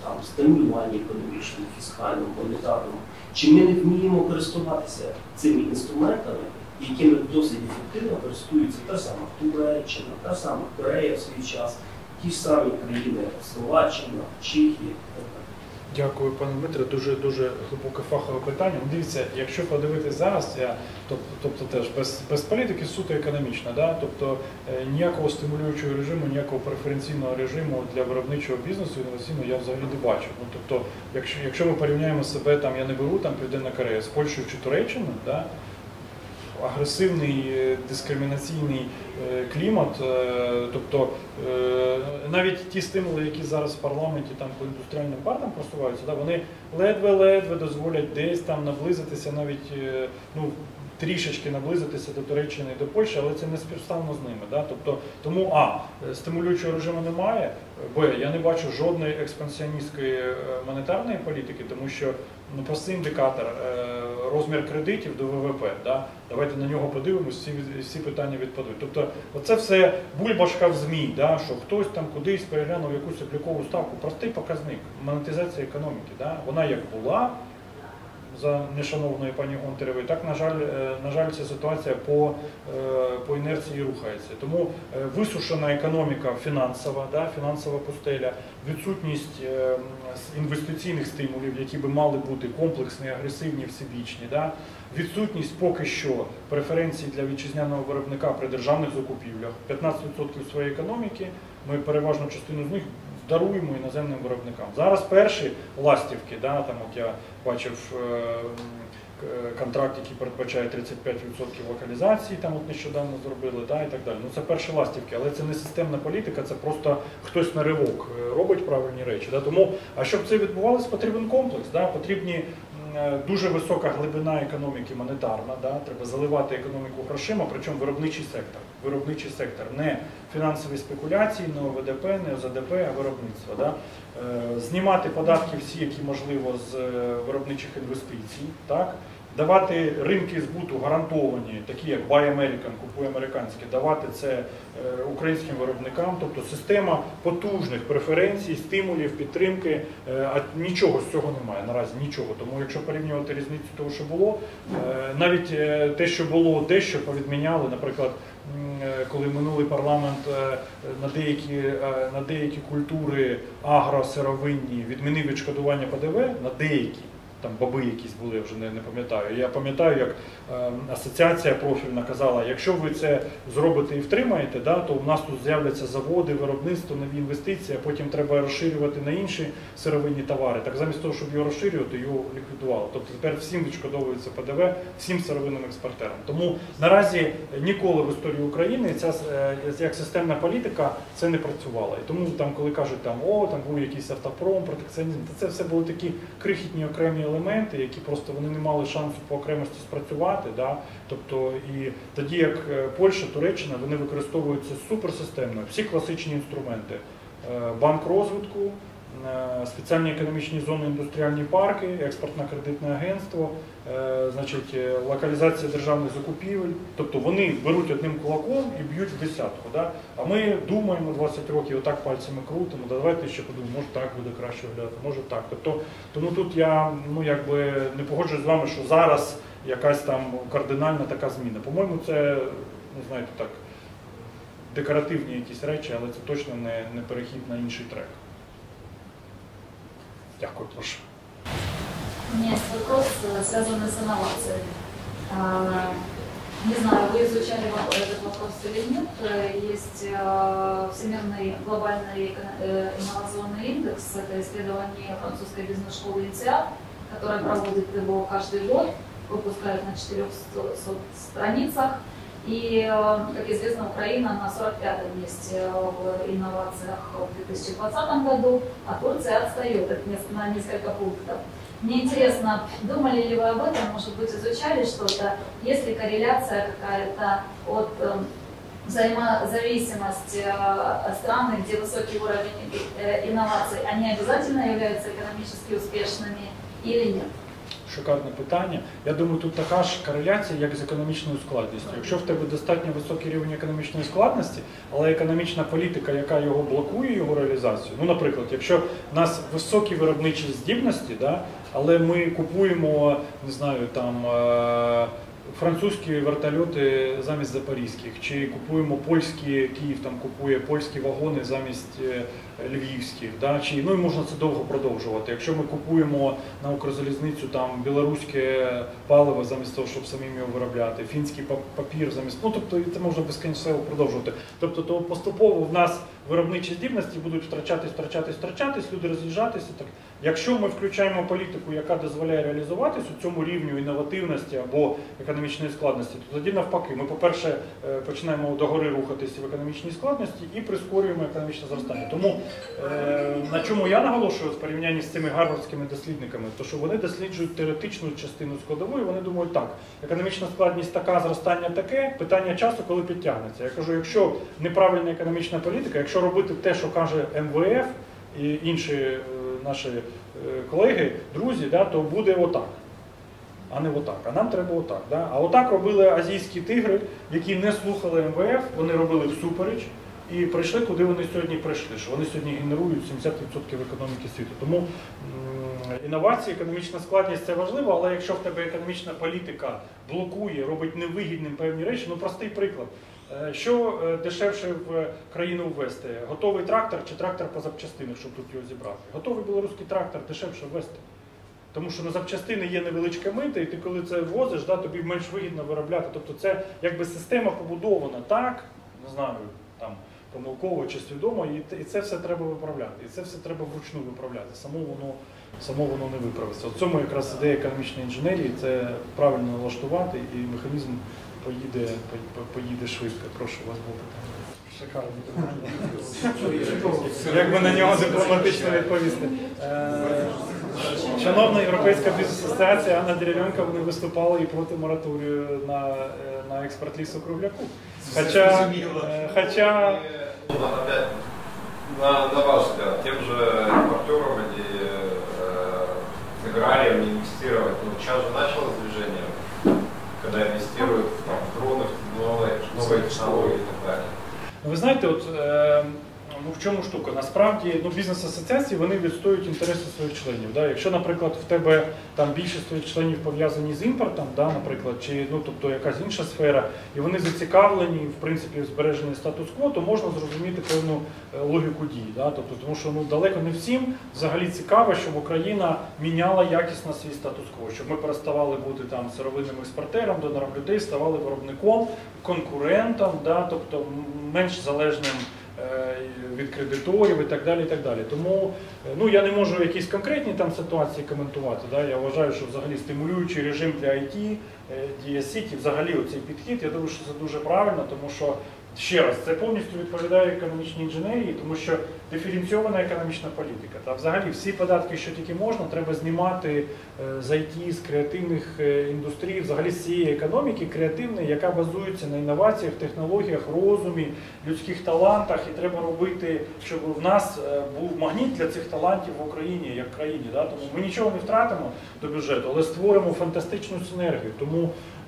S6: там, стимулюванні економічному, фіскальному, монетарному, чи ми не вміємо користуватися цими інструментами, якими досить ефективно користуються та сама Туреччина, та сама Корея в свій час, ті ж самі країни Словаччина, Чехія.
S1: Дякую, пане Дмитре. Дуже дуже глибоке фахове питання. Ну, дивіться, якщо подивитись зараз, я тобто, тобто теж без, без політики суто економічно, да? Тобто е, ніякого стимулюючого режиму, ніякого преференційного режиму для виробничого бізнесу інноваційного я взагалі не бачу. Ну, тобто, якщо, якщо ми порівняємо себе, там я не беру там Південна Корея з Польщею чи Туреччиною, да? Агресивний дискримінаційний клімат, тобто навіть ті стимули, які зараз в парламенті там по індустріальним партам просуваються, да, вони ледве-ледве дозволять десь там наблизитися, навіть ну, трішечки наблизитися до Туреччини і до Польщі, але це не співставно з ними. Да? Тобто, тому а, стимулюючого режиму немає, б, я не бачу жодної експансіоністської монетарної політики, тому що ну, простий індикатор, розмір кредитів до ВВП, да? Давайте на нього подивимось, всі, всі питання відпадуть. Тобто, оце все бульбашка в ЗМІ, да? Що хтось там кудись переглянув якусь облікову ставку, простий показник, монетизація економіки, да? Вона як була, за нешановної пані Гонтаревої, так, на жаль, на жаль, ця ситуація по, по інерції рухається. Тому висушена економіка фінансова, да, фінансова пустеля, відсутність інвестиційних стимулів, які би мали бути комплексні, агресивні, всебічні, да, відсутність поки що преференцій для вітчизняного виробника при державних закупівлях. п'ятнадцять відсотків своєї економіки, ми переважну частину з них даруємо іноземним виробникам. Зараз перші ластівки, да, там от я бачив контракт, який передбачає тридцять п'ять відсотків локалізації, там от нещодавно зробили, да, і так далі. Ну це перші ластівки, але це не системна політика, це просто хтось на ривок робить правильні речі. Да. Тому, а щоб це відбувалося, потрібен комплекс, да, потрібні дуже висока глибина економіки монетарна, да, треба заливати економіку грошима, причому виробничий сектор. Виробничий сектор, не фінансові спекуляції, не ОВДП, не ОЗДП, а виробництво. Да. Знімати податки всі, які можливо з виробничих інвестицій, так. Давати ринки збуту гарантовані, такі як Buy American, купуй американське, давати це українським виробникам, тобто система потужних преференцій, стимулів, підтримки, а нічого з цього немає, наразі нічого. Тому якщо порівнювати різницю того, що було, навіть те, що було, дещо повідміняли, наприклад, коли минулий парламент на деякі, на деякі культури агросировинні відмінив відшкодування П Д В, на деякі, там баби якісь були, я вже не, не пам'ятаю. Я пам'ятаю, як е, асоціація профільна казала, якщо ви це зробите і втримаєте, да, то у нас тут з'являться заводи, виробництво, нові інвестиції, а потім треба розширювати на інші сировинні товари. Так замість того, щоб його розширювати, його ліквідували. Тобто тепер всім відшкодовується П Д В, всім сировинним експортерам. Тому наразі ніколи в історії України ця як системна політика це не працювала. І тому там, коли кажуть, там, о, там був якийсь автопром, протекціонізм, то це все були такі крихітні окремі елементи, які просто вони не мали шансу по окремості спрацювати. Да? Тобто, і тоді як Польща, Туреччина, вони використовуються суперсистемно, всі класичні інструменти. Банк розвитку, спеціальні економічні зони, індустріальні парки, експортно-кредитне агентство, значить, локалізація державних закупівель. Тобто вони беруть одним кулаком і б'ють в десятку. Да? А ми думаємо двадцять років, отак пальцями крутимо, да, давайте ще подумаємо, може так буде краще виглядати, може так. Тобто, тому тут я ну, якби, не погоджуюсь з вами, що зараз якась там кардинальна така зміна. По-моєму, це, не знаєте, так, декоративні якісь речі, але це точно не, не перехід на інший трек. Дякую, прошу.
S7: У меня есть вопрос, связанный с инновациями. Не знаю, вы изучали этот вопрос или нет. Есть Всемирный глобальный инновационный индекс, это исследование французской бизнес-школы ИНСЕАД, которая проводит его каждый год, выпускает на четырехстах страницах. И, как известно, Украина на сорок пятом месте в инновациях в две тысячи двадцатом году, а Турция отстает на несколько пунктов. Мне интересно, думали ли вы об этом, может быть, изучали что-то, есть ли корреляция какая-то от э, взаимозависимости э, стран, где высокий уровень э, инноваций, они обязательно являются экономически успешными или нет?
S1: шикарне питання. Я думаю, тут така ж кореляція, як з економічною складністю. Якщо в тебе достатньо високий рівень економічної складності, але економічна політика, яка його блокує, його реалізацію, ну, наприклад, якщо в нас високі виробничі здібності, да, але ми купуємо, не знаю, там, французькі вертольоти замість запорізьких, чи купуємо польські, Київ там купує польські вагони замість львівських, да? Чи, ну і можна це довго продовжувати. Якщо ми купуємо на Укрзалізницю там білоруське паливо замість того, щоб самим його виробляти, фінський папір замість, ну тобто це можна безкінечно продовжувати. Тобто то поступово в нас виробничі здібності будуть втрачатись, втрачатись, втрачатись, люди роз'їжджатися. Так. Якщо ми включаємо політику, яка дозволяє реалізуватись у цьому рівню інновативності або економічної складності, то тоді навпаки, ми, по-перше, починаємо догори рухатися в економічній складності і прискорюємо економічне зростання. Тому е, на чому я наголошую в порівнянні з цими гарвардськими дослідниками, то що вони досліджують теоретичну частину складової, вони думають так, економічна складність така, зростання таке, питання часу, коли підтягнеться. Я кажу, якщо неправильна економічна політика, якщо робити те, що каже ем ве еф і інші е, наші е, колеги, друзі, да, то буде отак. А не отак. А нам треба отак. Да? А отак робили азійські тигри, які не слухали ем ве еф, вони робили всупереч і прийшли, куди вони сьогодні прийшли, що вони сьогодні генерують сімдесят відсотків економіки світу. Тому м інновації, економічна складність – це важливо, але якщо в тебе економічна політика блокує, робить невигідним певні речі, ну простий приклад. Що дешевше в країну ввести? Готовий трактор чи трактор по запчастинах, щоб тут його зібрати? Готовий білоруський трактор дешевше ввести. Тому що на запчастини є невеличке мито, і ти коли це ввозиш, да, тобі менш вигідно виробляти. Тобто це якби система побудована так, не знаю, там, помилково чи свідомо, і, і це все треба виправляти. І це все треба вручну виправляти. Само воно, само воно не виправиться. От цьому якраз ідея економічної інженерії, це правильно налаштувати, і механізм поїде, по, поїде швидко. Прошу, у вас було питання. Шикарне питання. Як би на нього дипломатично відповісти? Шановна Європейська бізнес-асоціація, Анна Дерев'янка, вони виступали і проти мораторію на, на експорт лісу-кругляку. Хоча, хоча...
S8: На, на ваш взгляд, тем же импортерам или э, аграриям инвестировать, ну, сейчас же началось движение, когда инвестируют там, в дроны, в новые, новые технологии и так далее.
S1: Ви знаєте, от, е, ну, в чому штука? Насправді ну, бізнес-асоціації вони відстоюють інтереси своїх членів. Да? Якщо, наприклад, в тебе там більшість своїх членів пов'язані з імпортом, да, наприклад, чи ну, тобто якась інша сфера, і вони зацікавлені в принципі в збереженні статус-кво, то можна зрозуміти певну логіку дій. Да? Тобто, тому що ну, далеко не всім взагалі цікаво, щоб Україна міняла якісно свій статус-кво, щоб ми переставали бути там сировинним експортером, донором людей, ставали виробником, конкурентом, да? Тобто менш залежним від кредиторів і так далі. І так далі. Тому ну, я не можу якісь конкретні там ситуації коментувати. Да? Я вважаю, що взагалі стимулюючий режим для ай ті, ді ес сі, взагалі оцей підхід, я думаю, що це дуже правильно, тому що, ще раз, це повністю відповідає економічній інженерії, тому що диференційована економічна політика. Та взагалі всі податки, що тільки можна, треба знімати з ай ті, з креативних індустрій, взагалі з цієї економіки креативної, яка базується на інноваціях, технологіях, розумі, людських талантах. І треба робити, щоб в нас був магніт для цих талантів в Україні, як в країні. Да? Тому ми нічого не втратимо до бюджету, але створимо фантастичну синергію. Тому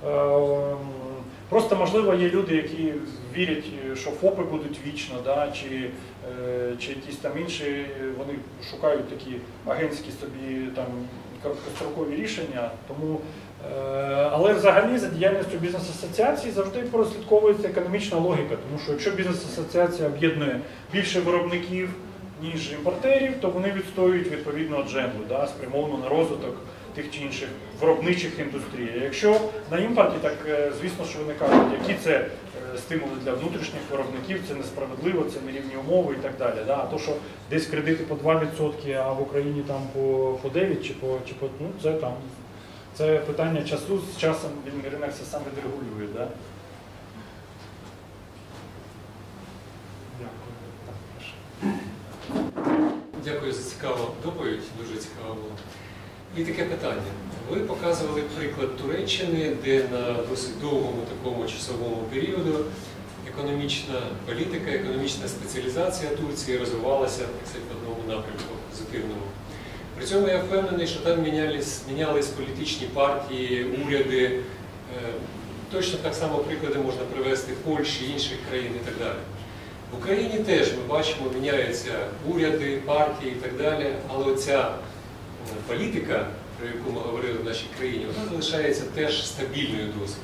S1: е просто, можливо, є люди, які вірять, що ФОПи будуть вічно, да, чи, е, чи якісь там інші, вони шукають такі агентські собі там короткострокові рішення. Тому, е, але взагалі за діяльністю бізнес-асоціації завжди прослідковується економічна логіка, тому що якщо бізнес-асоціація об'єднує більше виробників, ніж імпортерів, то вони відстоюють відповідну адженду, да, спрямовану на розвиток тих чи інших виробничих індустрій. Якщо на імпорті, так звісно, що вони кажуть, які це стимули для внутрішніх виробників, це несправедливо, це нерівні умови і так далі. Да? А то, що десь кредити по два відсотки, а в Україні там по, по дев'ять чи по, чи по ну, це там, це питання часу, з часом він ринок це саме відрегулює. Да? Дякую. Так, прошу.
S9: Дякую за цікаву доповідь, дуже цікаво було. І таке питання. Ви показували приклад Туреччини, де на досить довгому такому часовому періоду економічна політика, економічна спеціалізація Турції розвивалася в одному напрямку позитивному. При цьому я впевнений, що там мінялись, мінялись політичні партії, уряди. Е, точно так само приклади можна привести Польщі, інших країн і так далі. В Україні теж ми бачимо, міняються уряди, партії і так далі, але оця політика, про яку ми говорили в нашій країні, вона залишається теж стабільною досить.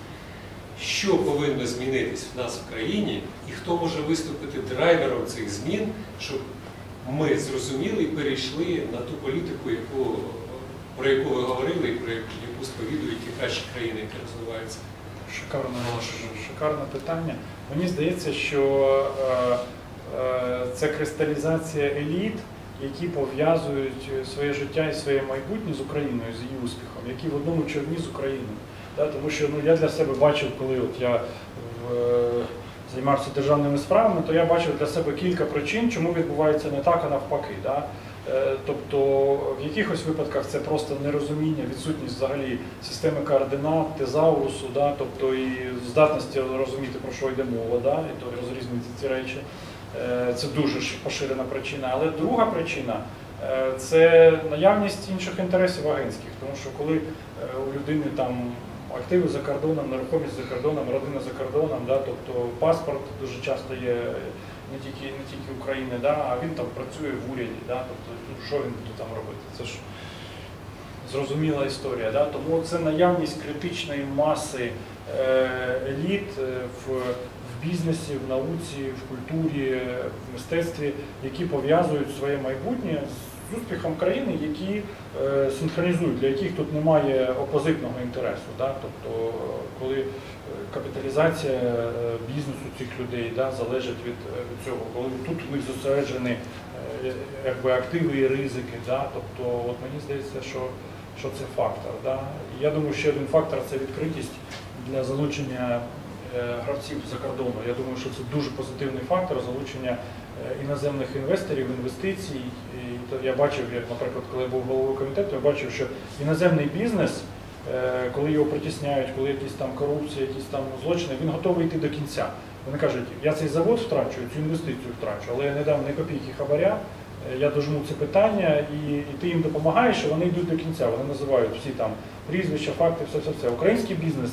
S9: Що повинно змінитись в нас в країні і хто може виступити драйвером цих змін, щоб ми зрозуміли і перейшли на ту політику, яку, про яку ви говорили і про яку сповідують ті кращі країни, які розвиваються?
S1: Шикарне, шикарне питання. Мені здається, що е, е, це кристалізація еліт, які пов'язують своє життя і своє майбутнє з Україною, з її успіхом, які в одному човні з Україною. Да, тому що ну, я для себе бачив, коли от я в, е, займався державними справами, то я бачив для себе кілька причин, чому відбувається не так, а навпаки. Да? Е, тобто в якихось випадках це просто нерозуміння, відсутність взагалі системи координат, тезаурусу, да? Тобто і здатності розуміти, про що йде мова, да? І то розрізнити ці речі. Е, це дуже поширена причина. Але друга причина е, – це наявність інших інтересів агентських. Тому що коли е, у людини там активи за кордоном, нерухомість за кордоном, родина за кордоном, да, тобто паспорт дуже часто є не тільки, не тільки України, да, а він там працює в уряді, да, тобто ну, що він буде там робити? Це ж зрозуміла історія. Да? Тому це наявність критичної маси е, еліт в, в бізнесі, в науці, в культурі, в мистецтві, які пов'язують своє майбутнє з успіхом країни, які е, синхронізують, для яких тут немає опозитного інтересу. Да? Тобто, коли капіталізація бізнесу цих людей да, залежить від, від цього, коли тут в них зосереджені е, якби, активи і ризики. Да? Тобто, от мені здається, що, що це фактор. Да? І я думаю, ще один фактор – це відкритість для залучення е, гравців за кордону. Я думаю, що це дуже позитивний фактор залучення іноземних інвесторів, інвестицій. І то я бачив, як, наприклад, коли я був головою комітету, я бачив, що іноземний бізнес, коли його притісняють, коли якісь там корупція, якісь там злочини, він готовий йти до кінця. Вони кажуть, я цей завод втрачу, цю інвестицію втрачу, але я не дам ні копійки хабаря, я дожму це питання, і, і ти їм допомагаєш, і вони йдуть до кінця. Вони називають всі там прізвища, факти, все-все-все. Український бізнес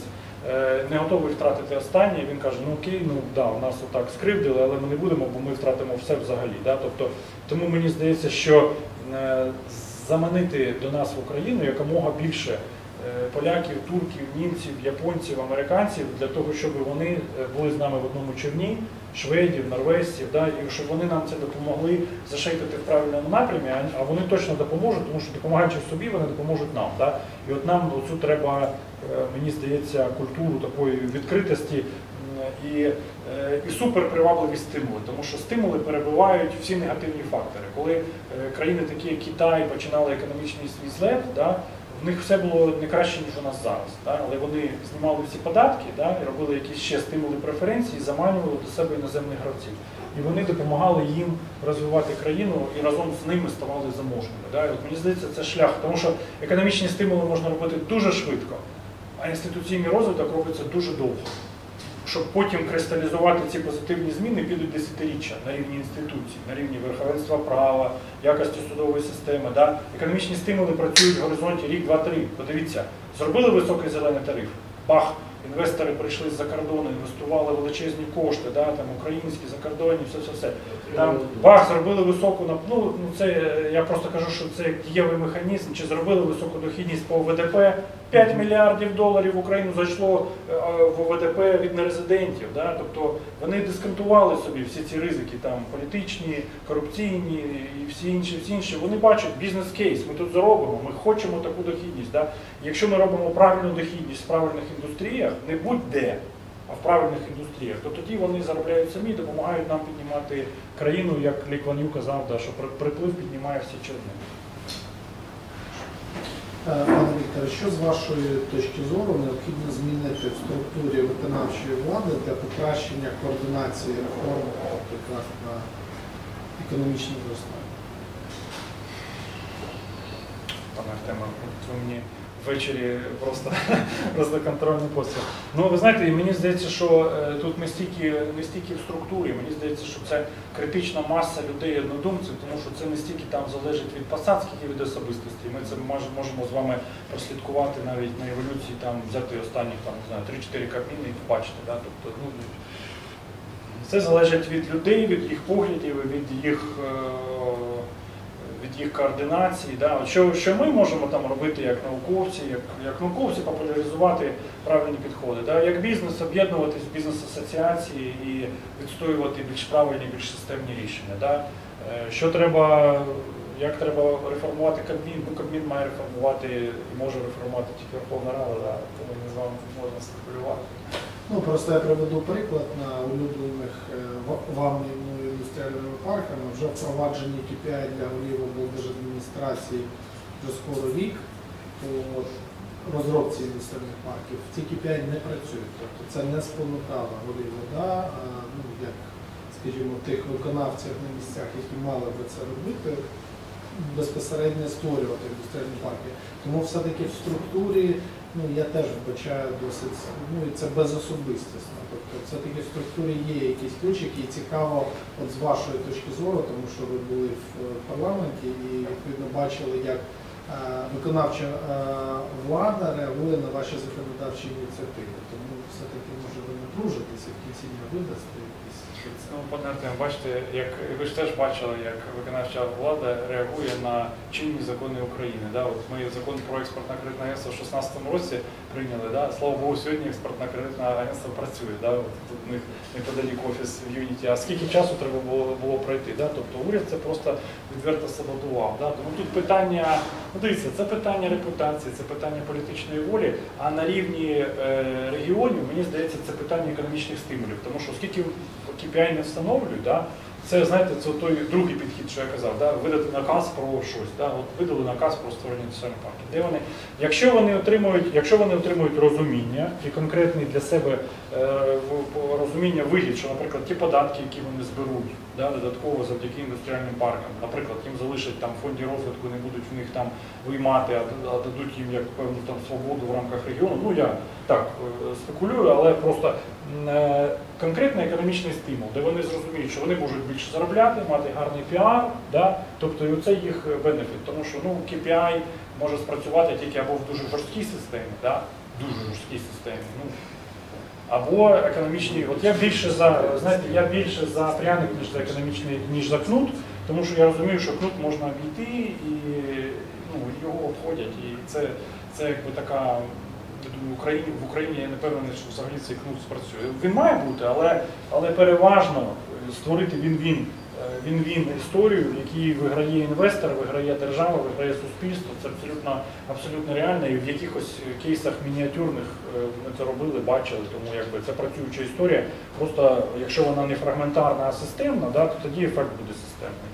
S1: не готовий втратити останнє, він каже, ну окей, ну да, у нас отак скривдили, але ми не будемо, бо ми втратимо все взагалі. Да? Тобто, тому мені здається, що е, заманити до нас в Україну якомога більше е, поляків, турків, німців, японців, американців, для того, щоб вони були з нами в одному човні, шведів, норвежців, да? І щоб вони нам це допомогли зашейпити в правильному напрямі, а вони точно допоможуть, тому що допомагаючи собі, вони допоможуть нам. Да? І от нам оцю треба, мені здається, культуру такої відкритості і, і суперпривабливі стимули, тому що стимули перебивають всі негативні фактори. Коли країни такі, як Китай, починали економічний свій злет, да, в них все було не краще, ніж у нас зараз. Да, але вони знімали всі податки, да, і робили якісь ще стимули преференції, заманювали до себе іноземних гравців. І вони допомагали їм розвивати країну і разом з ними ставали заможними. Да. І от мені здається, це шлях, тому що економічні стимули можна робити дуже швидко, а інституційний розвиток робиться дуже довго. Щоб потім кристалізувати ці позитивні зміни, підуть десятиріччя на рівні інституцій, на рівні верховенства права, якості судової системи. Да? Економічні стимули працюють в горизонті рік, два, три. Подивіться, зробили високий зелений тариф, бах, інвестори прийшли з-за кордону, інвестували величезні кошти, да? Там українські, закордонні, все-все-все. Там бах, зробили високу, ну, ну це, я просто кажу, що це дієвий механізм, чи зробили високу дохідність по ВДП, п'ять мільярдів доларів в Україну зайшло в ВДП від нерезидентів. Да? Тобто вони дисконтували собі всі ці ризики, там, політичні, корупційні і всі інші, всі інші. Вони бачать бізнес-кейс, ми тут заробимо, ми хочемо таку дохідність. Да? Якщо ми робимо правильну дохідність в правильних індустріях, не будь-де, а в правильних індустріях, то тоді вони заробляють самі, допомагають нам піднімати країну, як Лі Кван Ю казав, да, що приплив піднімає всі човни.
S10: Пане Вікторе, що з вашої точки зору необхідно змінити в структурі виконавчої влади для покращення координації реформ якраз на економічне зростання?
S1: Пане Артеме, ви мені ввечері просто, просто контрольний постріл. Ну, ви знаєте, мені здається, що тут не стільки, не стільки в структурі, мені здається, що це критична маса людей-однодумців, тому що це не стільки там залежить від посад, скільки від особистості. Ми це можемо з вами прослідкувати навіть на еволюції, там, взяти останні там, не знаю, три-чотири кабміни і побачити. Да? Тобто, ну, це залежить від людей, від їх поглядів, від їх, від їх координації. Да? Що, що ми можемо там робити як науковці, як, як науковці популяризувати правильні підходи. Да? Як бізнес, об'єднуватись в бізнес-асоціації і відстоювати більш правильні, більш системні рішення. Да? Що треба, як треба реформувати Кабмін? Ну, Кабмін має реформувати і може реформувати тільки Верховна Рада, да? Тому ми з вами можна спекулювати.
S10: Ну, просто я приведу приклад на улюблених вами і мною індустріальними парками. Вже впроваджені кей пі ай для голів облдержадміністрації вже скоро рік по розробці індустріальних парків. Ці кей пі ай не працюють, тобто це не спонукало голів ОДА, ну, як, скажімо, тих виконавців на місцях, які мали би це робити, безпосередньо створювати індустріальні парки. Тому все-таки в структурі, ну, я теж вбачаю досить, ну, і це безособистісно. Тобто все-таки в структурі є якісь ключики, і цікаво от з вашої точки зору, тому що ви були в парламенті і відповідно бачили, як е, виконавча е, влада реагує на ваші законодавчі ініціативи. Тому все-таки може ви напружитися в кінці дня видасти якісь.
S1: Ну, пане Артем, бачите, як ви ж теж бачили, як виконавча влада реагує на чинні закони України. Да? От ми закон про експортно-кредитне агентство в шістнадцятому році прийняли. Да? Слава Богу, сьогодні експортно-кредитне агентство працює. Да? От тут у них неподалік офіс в Юніті. А скільки часу треба було, було пройти? Да? Тобто уряд це просто відверто саботував. Да? Тому тут питання, ну дивіться, це питання репутації, це питання політичної волі, а на рівні е, регіонів, мені здається, це питання економічних стимулів. Тому що скільки кей пі ай не встановлюють, да? Це, знаєте, це той другий підхід, що я казав, да? Видати наказ про щось, да? От видали наказ про створення індустріальних парків. Де вони, якщо вони отримують, якщо вони отримують розуміння і конкретний для себе е, розуміння вигід, що, наприклад, ті податки, які вони зберуть, да, додатково завдяки індустріальним паркам, наприклад, їм залишать там в фонді розвитку, не будуть в них там виймати, а, а дадуть їм як певну там свободу в рамках регіону. Ну я так спекулюю, але просто е, конкретний економічний стимул, де вони зрозуміють, що вони можуть більше заробляти, мати гарний піар, да? Тобто і це їх бенефіт, тому що ну, кей пі ай може спрацювати тільки або в дуже жорсткій системі, да? Дуже жорсткій системі. Ну, або економічні, от я більше за, знаєте, я більше за пряник, ніж за економічний, ніж за кнут, тому що я розумію, що кнут можна обійти і ну, його обходять. І це, це якби така, я думаю, в Україні, в Україні я не певний, що взагалі цей кнут спрацює. Він має бути, але, але переважно створити він-він. Він-він історію, в якій виграє інвестор, виграє держава, виграє суспільство. Це абсолютно, абсолютно реально. І в якихось кейсах мініатюрних ми це робили, бачили. Тому якби це працююча історія. Просто якщо вона не фрагментарна, а системна, да, то тоді ефект буде системний.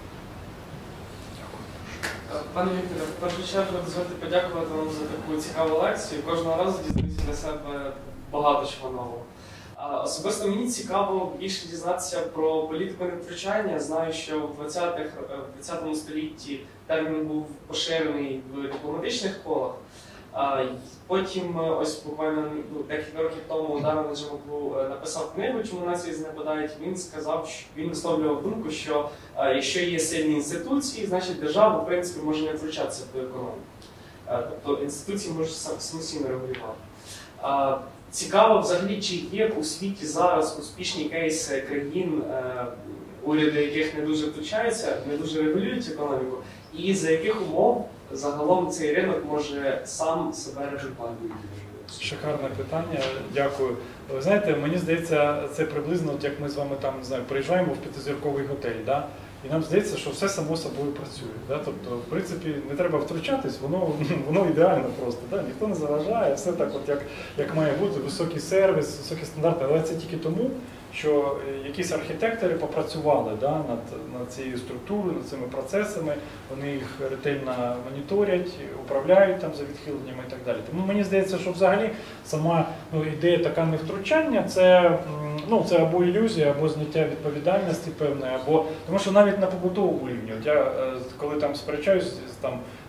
S11: Пане Вікторе, в першу чергу дозвольте подякувати вам за таку цікаву лекцію. Кожного разу дізнаюся для себе багато чого нового. Особисто мені цікаво більше дізнатися про політику невтручання. Знаю, що в двадцятому столітті термін був поширений в дипломатичних колах. Потім, ось буквально ну, декілька років тому Удар Наджимоглу написав книгу «Чому нації знепадають». Він сказав, що він висловлював думку, що якщо є сильні інституції, значить держава, в принципі, може не втручатися в економіку. Тобто інституції можуть самостійно регулювати. Цікаво взагалі, чи є у світі зараз успішні кейси країн, уряди яких не дуже втручаються, не дуже регулюють економіку, і за яких умов загалом цей ринок може сам себе регулювати?
S1: Шикарне питання, дякую. Ви знаєте, мені здається, це приблизно, от як ми з вами там, не знаю, приїжджаємо в п'ятизірковий готель, да? І нам здається, що все само собою працює. Да? Тобто, в принципі, не треба втручатись, воно, воно ідеально просто. Да? Ніхто не заважає, все так, от як, як має бути, високий сервіс, високі стандарти, але це тільки тому, що якісь архітектори попрацювали да, над, над цією структурою, над цими процесами, вони їх ретельно моніторять, управляють там за відхиленнями і так далі. Тому мені здається, що взагалі сама ну, ідея така невтручання, це, ну, це або ілюзія, або зняття відповідальності певної, або тому що навіть на побутовому рівні, от я коли там сперечаюсь там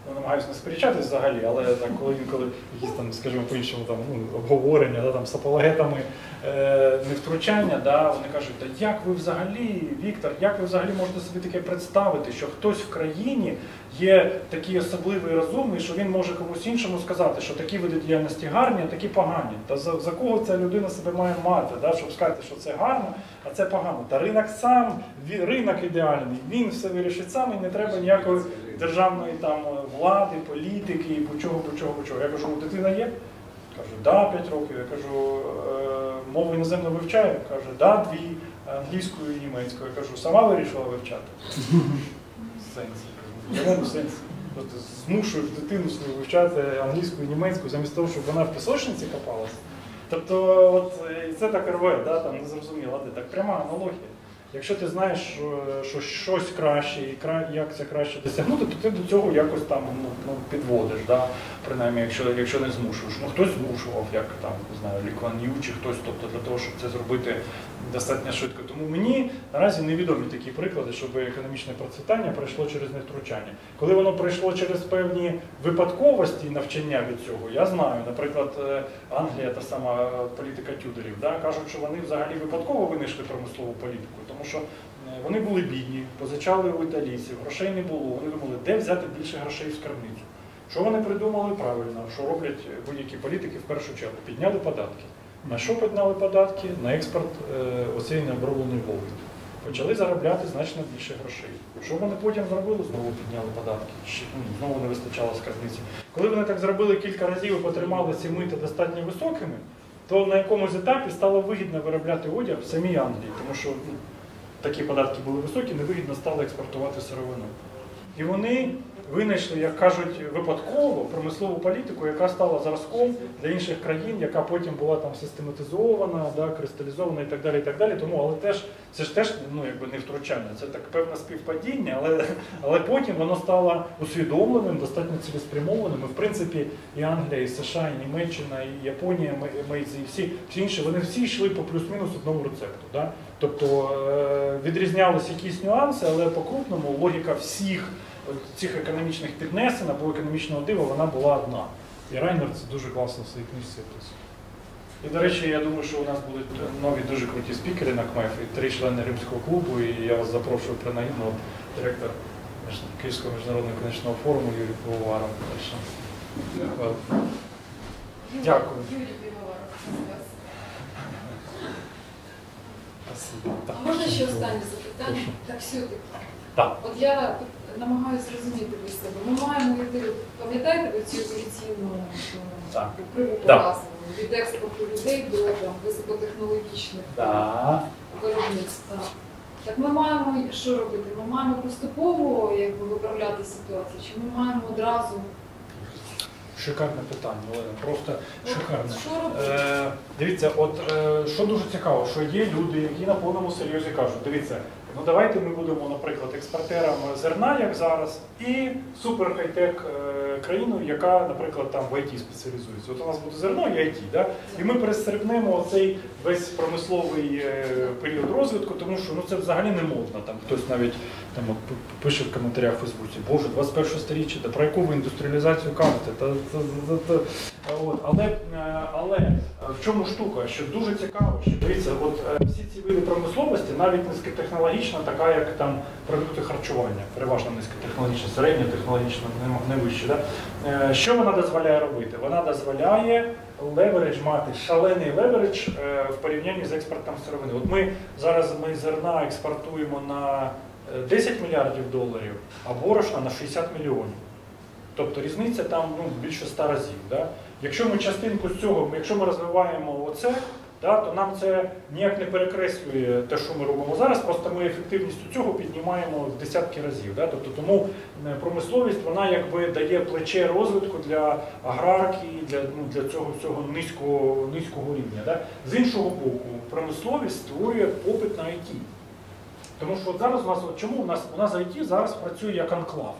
S1: ну, намагаюся не сперечатись взагалі, але так, коли інколи якісь там, скажімо, по-іншому там, ну, обговорення, да, там, з апологетами е, невтручання, да, вони кажуть, та як ви взагалі, Віктор, як ви взагалі можете собі таке представити, що хтось в країні є такий особливий і розумний, що він може комусь іншому сказати, що такі види діяльності гарні, а такі погані. Та за, за кого ця людина себе має мати, да, щоб сказати, що це гарно, а це погано. Та ринок сам, ринок ідеальний, він все вирішить сам і не треба ніякої державної там влади, політики, будь-чого, будь-чого, будь-чого. Я кажу, дитина є? Кажу, да, п'ять років. Я кажу, мову іноземно вивчає? Каже, да, дві, англійською і німецькою. Я кажу, сама вирішила вивчати? В сенсі. В якому сенсі? Тобто змушуєш дитину свою вивчати англійську і німецьку, замість того, щоб вона в пісочниці копалася. Тобто, от, і це так рве, да, там, не зрозуміло, так пряма аналогія. Якщо ти знаєш, що, що щось краще і кра... як це краще досягнути, то ти до цього якось там ну, ну, підводиш, да? Принаймні, якщо, якщо не змушуєш. Ну, хтось змушував, як там, не знаю, Лі Куан Ю чи хтось, тобто для того, щоб це зробити достатньо швидко. Тому мені наразі невідомі такі приклади, щоб економічне процвітання пройшло через невтручання. Коли воно пройшло через певні випадковості навчання від цього, я знаю, наприклад, Англія, та сама політика Тюдорів, да? Кажуть, що вони взагалі випадково винайшли промислову політику, тому що вони були бідні, позичали у італійців, грошей не було, вони думали, де взяти більше грошей в скарбницю. Що вони придумали правильно, що роблять будь-які політики в першу чергу? Підняли податки. На що підняли податки? На експорт е, оцієї необробленої вовни. Почали заробляти значно більше грошей. Що вони потім зробили? Знову підняли податки. Знову не вистачало скарбниці. Коли вони так зробили кілька разів і потримали ці мита достатньо високими, то на якомусь етапі стало вигідно виробляти одяг в самій Англії, тому що ну, такі податки були високі, невигідно стало експортувати сировину. І вони винайшли, як кажуть, випадково промислову політику, яка стала зразком для інших країн, яка потім була там систематизована, да, кристалізована і так далі, і так далі. Тому, але теж, це ж теж ну, якби не втручання, це так певне співпадіння, але, але потім воно стало усвідомленим, достатньо цілеспрямованим. І, в принципі, і Англія, і США, і Німеччина, і Японія, Мейдзи, і всі, всі інші, вони всі йшли по плюс-мінус одному рецепту. Да? Тобто відрізнялися якісь нюанси, але по-крупному логіка всіх цих економічних піднесень або економічного дива, вона була одна. І Райнер це дуже класно в своїй книжці описує. І, до речі, я думаю, що у нас будуть нові дуже круті спікери на КМЕФ, і три члени Римського клубу, і я вас запрошую принагідно, директор Київського міжнародного економічного форуму Юрій Пивоваров. Дякую.
S12: А можна ще останнє запитання? Так, все-таки.
S1: Так.
S12: От я намагаюся зрозуміти без себе. Ми маємо йти, пам'ятаєте, цю еволюційну криву показану від експорту людей до там, високотехнологічних
S1: да.
S12: виробництв. Так. так ми маємо що робити? Ми маємо поступово якби, виправляти ситуацію, чи ми маємо одразу?
S1: Шикарне питання, Олена, просто шикарне.
S12: Що
S1: Е, дивіться, от е, що дуже цікаво, що є люди, які на повному серйозі кажуть, дивіться, ну давайте ми будемо, наприклад, експортером зерна, як зараз, і супер хай-тек е, країну, яка, наприклад, там в ай ті спеціалізується. От у нас буде зерно і ай ті, да? І ми перестрибнемо оцей весь промисловий е, період розвитку, тому що ну, це взагалі не модно. Там хтось навіть там, пише в коментарях в Фейсбуці, боже, двадцять перше сторіччя, та про яку ви індустріалізацію кажете? Та, та, та, та. От. Але, але в чому штука, що дуже цікаво, що дивіться, от всі ці види промисловості, навіть низькотехнологічна, така як там продукти харчування, переважно низькотехнологічна, середньотехнологічна, не вище. Да? Що вона дозволяє робити? Вона дозволяє левередж мати, шалений левередж в порівнянні з експортом сировини. От ми зараз ми зерна експортуємо на десять мільярдів доларів, а борошна на шістдесят мільйонів. Тобто різниця там ну, більше ста разів. Да? Якщо ми частинку з цього, якщо ми розвиваємо оце, да, то нам це ніяк не перекреслює те, що ми робимо зараз, просто ми ефективність цього піднімаємо в десятки разів. Да? Тобто, тому промисловість вона якби дає плече розвитку для аграрки, для, ну, для цього всього низького, низького рівня. Да? З іншого боку, промисловість створює попит на ай ті. Тому що от зараз у нас, от чому у нас, у нас ай ті зараз працює як анклав.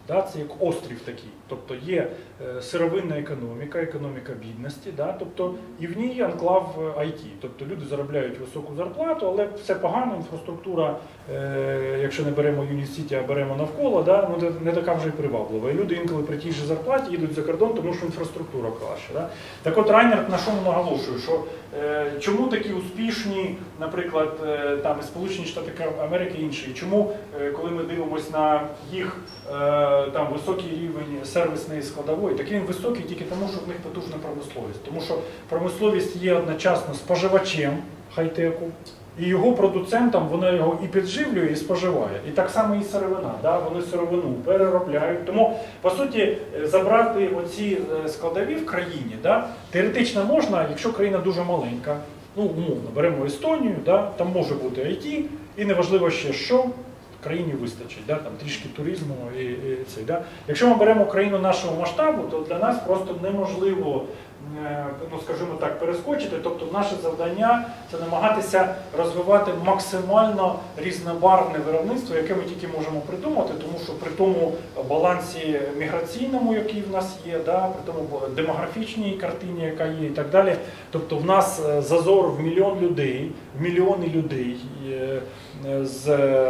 S1: Да? Це як острів такий. Тобто є е, сировинна економіка, економіка бідності, да? Тобто, і в ній анклав ай ті. Тобто люди заробляють високу зарплату, але все погано, інфраструктура, е, якщо не беремо Юніт-Сіті, а беремо навколо, да? Ну, не така вже й приваблива. І люди інколи при тій же зарплаті їдуть за кордон, тому що інфраструктура краща. Да? Так от Райнерт на що наголошує, що е, чому такі успішні, наприклад, е, там і Сполучені Штати Америки і інші, чому, е, коли ми дивимося на їх е, там високий рівень сервісної складової, так він високий тільки тому, що в них потужна промисловість. Тому що промисловість є одночасно споживачем хай-теку, і його продуцентам вона його і підживлює, і споживає. І так само і сировина. Да? Вони сировину переробляють. Тому, по суті, забрати оці складові в країні, да? теоретично можна, якщо країна дуже маленька, ну, умовно, беремо Естонію, да? Там може бути ай ті, і неважливо ще що, країні вистачить, да? Там трішки туризму і, і це. Да? Якщо ми беремо країну нашого масштабу, то для нас просто неможливо, ну, скажімо так, перескочити. Тобто наше завдання – це намагатися розвивати максимально різнобарвне виробництво, яке ми тільки можемо придумати, тому що при тому балансі міграційному, який в нас є, да, при тому демографічній картині, яка є і так далі. Тобто в нас зазор в мільйон людей, в мільйони людей з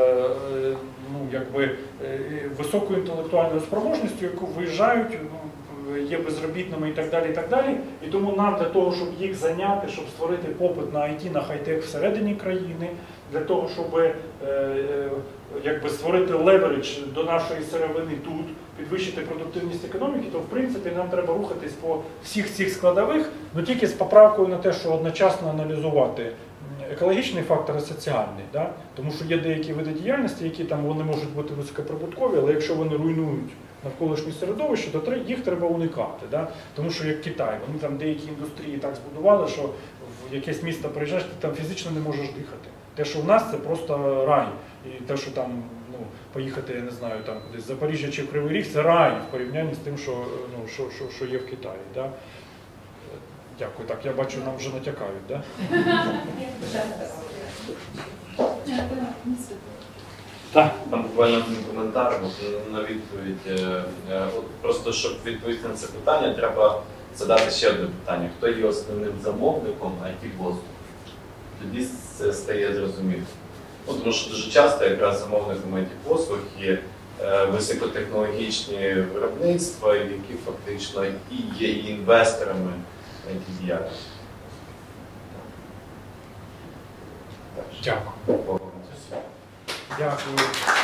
S1: ну, якби, високою інтелектуальною спроможністю, яку виїжджають, є безробітними і так далі, і так далі. І тому нам для того, щоб їх зайняти, щоб створити попит на ай ті, на хай-тек всередині країни, для того, щоб е, е, якби створити леверидж до нашої сировини тут, підвищити продуктивність економіки, то в принципі нам треба рухатись по всіх цих складових, але тільки з поправкою на те, що одночасно аналізувати екологічний фактор і соціальний. Да? Тому що є деякі види діяльності, які там вони можуть бути високоприбуткові, але якщо вони руйнують навколишнє середовище, то їх треба уникати. Да? Тому що як Китай, вони там деякі індустрії так збудували, що в якесь місто приїжджаєш, ти там фізично не можеш дихати. Те, що в нас, це просто рай. І те, що там ну, поїхати, я не знаю, там кудись Запоріжжя чи в Кривий Ріг, це рай в порівнянні з тим, що, ну, що, що, що є в Китаї. Да? Дякую. Так, я бачу, нам вже натякають, да?
S4: Так, там буквально один коментар на відповідь. От просто щоб відповісти на це питання, треба задати ще одне питання. Хто є основним замовником ай ті-послуг? Тоді це стає зрозуміло. Ну, тому що дуже часто якраз замовником ай ті-послуг є високотехнологічні виробництва, які фактично і є інвесторами ай ті-діяльності.
S1: Дякую. Дякую.